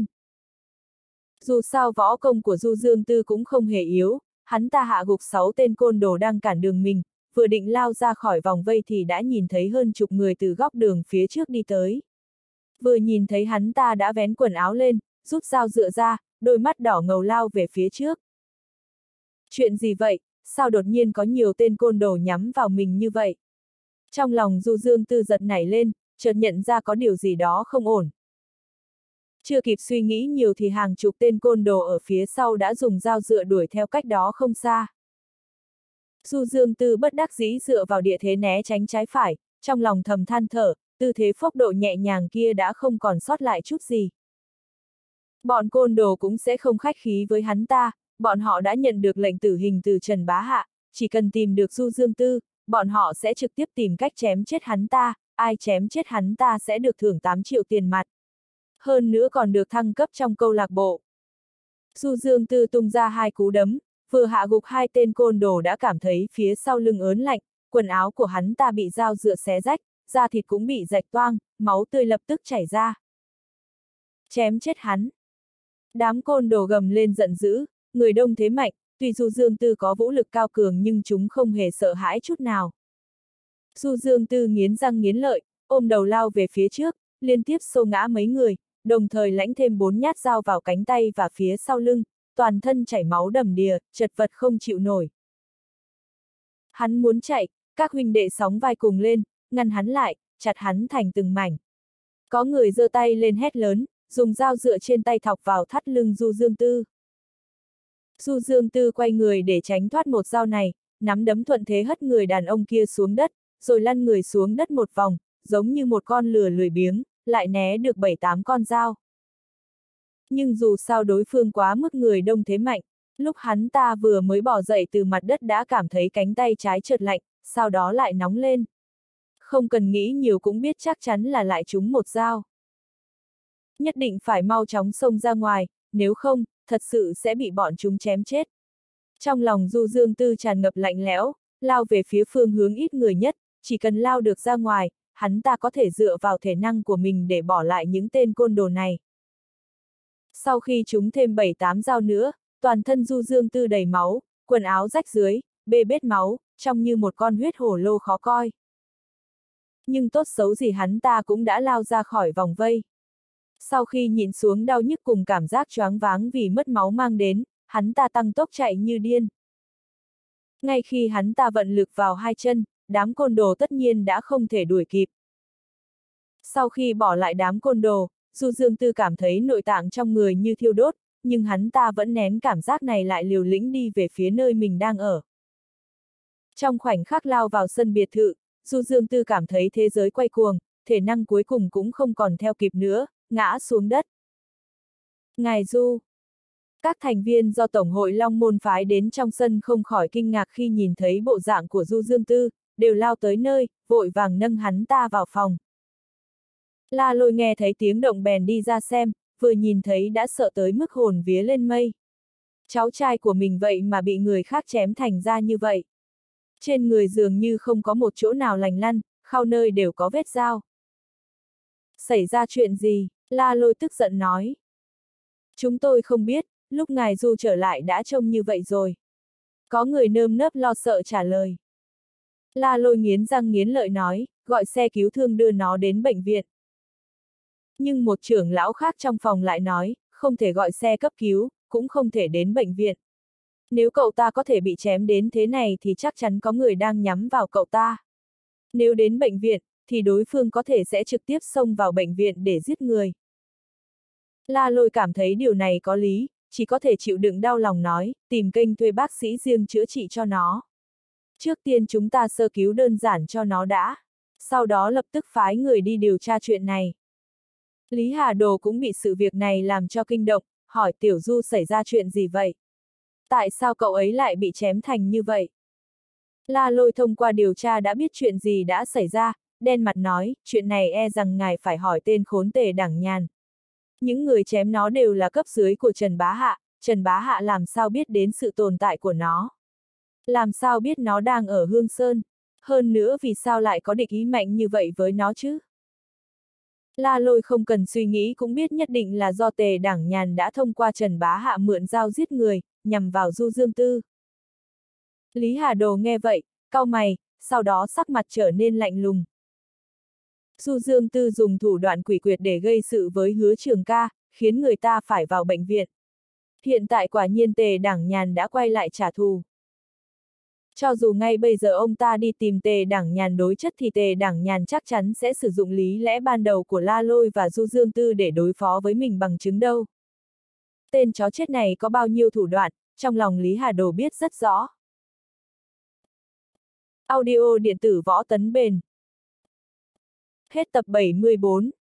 Dù sao võ công của Du Dương Tư cũng không hề yếu, hắn ta hạ gục sáu tên côn đồ đang cản đường mình, vừa định lao ra khỏi vòng vây thì đã nhìn thấy hơn chục người từ góc đường phía trước đi tới. Vừa nhìn thấy hắn ta đã vén quần áo lên, rút dao dựa ra, đôi mắt đỏ ngầu lao về phía trước. Chuyện gì vậy, sao đột nhiên có nhiều tên côn đồ nhắm vào mình như vậy? Trong lòng Du Dương Tư giật nảy lên, chợt nhận ra có điều gì đó không ổn. Chưa kịp suy nghĩ nhiều thì hàng chục tên côn đồ ở phía sau đã dùng dao dựa đuổi theo cách đó không xa. Du Dương Tư bất đắc dĩ dựa vào địa thế né tránh trái phải, trong lòng thầm than thở, tư thế phốc độ nhẹ nhàng kia đã không còn sót lại chút gì. Bọn côn đồ cũng sẽ không khách khí với hắn ta, bọn họ đã nhận được lệnh tử hình từ Trần Bá Hạ, chỉ cần tìm được Du Dương Tư, bọn họ sẽ trực tiếp tìm cách chém chết hắn ta, ai chém chết hắn ta sẽ được thưởng tám triệu tiền mặt. Hơn nữa còn được thăng cấp trong câu lạc bộ. Du Dương Tư tung ra hai cú đấm, vừa hạ gục hai tên côn đồ đã cảm thấy phía sau lưng ớn lạnh, quần áo của hắn ta bị dao dựa xé rách, da thịt cũng bị rạch toang, máu tươi lập tức chảy ra. Chém chết hắn. Đám côn đồ gầm lên giận dữ, người đông thế mạnh, tuy Du Dương Tư có vũ lực cao cường nhưng chúng không hề sợ hãi chút nào. Du Dương Tư nghiến răng nghiến lợi, ôm đầu lao về phía trước, liên tiếp xô ngã mấy người, đồng thời lãnh thêm bốn nhát dao vào cánh tay và phía sau lưng, toàn thân chảy máu đầm đìa, chật vật không chịu nổi. Hắn muốn chạy, các huynh đệ sóng vai cùng lên, ngăn hắn lại, chặt hắn thành từng mảnh. Có người giơ tay lên hét lớn, dùng dao dựa trên tay thọc vào thắt lưng Du Dương Tư. Du Dương Tư quay người để tránh thoát một dao này, nắm đấm thuận thế hất người đàn ông kia xuống đất, rồi lăn người xuống đất một vòng, giống như một con lừa lười biếng, lại né được bảy tám con dao. Nhưng dù sao đối phương quá mức người đông thế mạnh, lúc hắn ta vừa mới bò dậy từ mặt đất đã cảm thấy cánh tay trái chợt lạnh, sau đó lại nóng lên. Không cần nghĩ nhiều cũng biết chắc chắn là lại trúng một dao. Nhất định phải mau chóng xông ra ngoài, nếu không, thật sự sẽ bị bọn chúng chém chết. Trong lòng Du Dương Tư tràn ngập lạnh lẽo, lao về phía phương hướng ít người nhất, chỉ cần lao được ra ngoài, hắn ta có thể dựa vào thể năng của mình để bỏ lại những tên côn đồ này. Sau khi chúng thêm bảy tám dao nữa, toàn thân Du Dương Tư đầy máu, quần áo rách dưới, bê bết máu, trông như một con huyết hổ lô khó coi. Nhưng tốt xấu gì hắn ta cũng đã lao ra khỏi vòng vây. Sau khi nhịn xuống đau nhức cùng cảm giác choáng váng vì mất máu mang đến, hắn ta tăng tốc chạy như điên. Ngay khi hắn ta vận lực vào hai chân, đám côn đồ tất nhiên đã không thể đuổi kịp. Sau khi bỏ lại đám côn đồ, Du Dương Tư cảm thấy nội tạng trong người như thiêu đốt, nhưng hắn ta vẫn nén cảm giác này lại liều lĩnh đi về phía nơi mình đang ở. Trong khoảnh khắc lao vào sân biệt thự, Du Dương Tư cảm thấy thế giới quay cuồng, thể năng cuối cùng cũng không còn theo kịp nữa, ngã xuống đất. Ngài Du! Các thành viên do Tổng hội Long Môn phái đến trong sân không khỏi kinh ngạc khi nhìn thấy bộ dạng của Du Dương Tư, đều lao tới nơi, vội vàng nâng hắn ta vào phòng. La Lôi nghe thấy tiếng động bèn đi ra xem, vừa nhìn thấy đã sợ tới mức hồn vía lên mây. Cháu trai của mình vậy mà bị người khác chém thành ra như vậy. Trên người dường như không có một chỗ nào lành lăn, khắp nơi đều có vết dao. Xảy ra chuyện gì? La Lôi tức giận nói. Chúng tôi không biết, lúc ngài Du trở lại đã trông như vậy rồi. Có người nơm nớp lo sợ trả lời. La Lôi nghiến răng nghiến lợi nói, gọi xe cứu thương đưa nó đến bệnh viện. Nhưng một trưởng lão khác trong phòng lại nói, không thể gọi xe cấp cứu, cũng không thể đến bệnh viện. Nếu cậu ta có thể bị chém đến thế này thì chắc chắn có người đang nhắm vào cậu ta. Nếu đến bệnh viện, thì đối phương có thể sẽ trực tiếp xông vào bệnh viện để giết người. La Lôi cảm thấy điều này có lý, chỉ có thể chịu đựng đau lòng nói, tìm kênh thuê bác sĩ riêng chữa trị cho nó. Trước tiên chúng ta sơ cứu đơn giản cho nó đã, sau đó lập tức phái người đi điều tra chuyện này. Lý Hà Đồ cũng bị sự việc này làm cho kinh động, hỏi Tiểu Du xảy ra chuyện gì vậy? Tại sao cậu ấy lại bị chém thành như vậy? La Lôi thông qua điều tra đã biết chuyện gì đã xảy ra, đen mặt nói, chuyện này e rằng ngài phải hỏi tên khốn Tề Đẳng Nhàn. Những người chém nó đều là cấp dưới của Trần Bá Hạ, Trần Bá Hạ làm sao biết đến sự tồn tại của nó? Làm sao biết nó đang ở Hương Sơn? Hơn nữa vì sao lại có địch ý mạnh như vậy với nó chứ? La Lôi không cần suy nghĩ cũng biết nhất định là do Tề Đẳng Nhàn đã thông qua Trần Bá Hạ mượn dao giết người, nhằm vào Du Dương Tư. Lý Hà Đồ nghe vậy, cau mày, sau đó sắc mặt trở nên lạnh lùng. Du Dương Tư dùng thủ đoạn quỷ quyệt để gây sự với Hứa Trường Ca, khiến người ta phải vào bệnh viện. Hiện tại quả nhiên Tề Đẳng Nhàn đã quay lại trả thù. Cho dù ngay bây giờ ông ta đi tìm Tề Đẳng Nhàn đối chất thì Tề Đẳng Nhàn chắc chắn sẽ sử dụng lý lẽ ban đầu của La Lôi và Du Dương Tư để đối phó với mình bằng chứng đâu. Tên chó chết này có bao nhiêu thủ đoạn, trong lòng Lý Hà Đồ biết rất rõ. Audio điện tử Võ Tấn Bền. Hết tập bảy mươi bốn.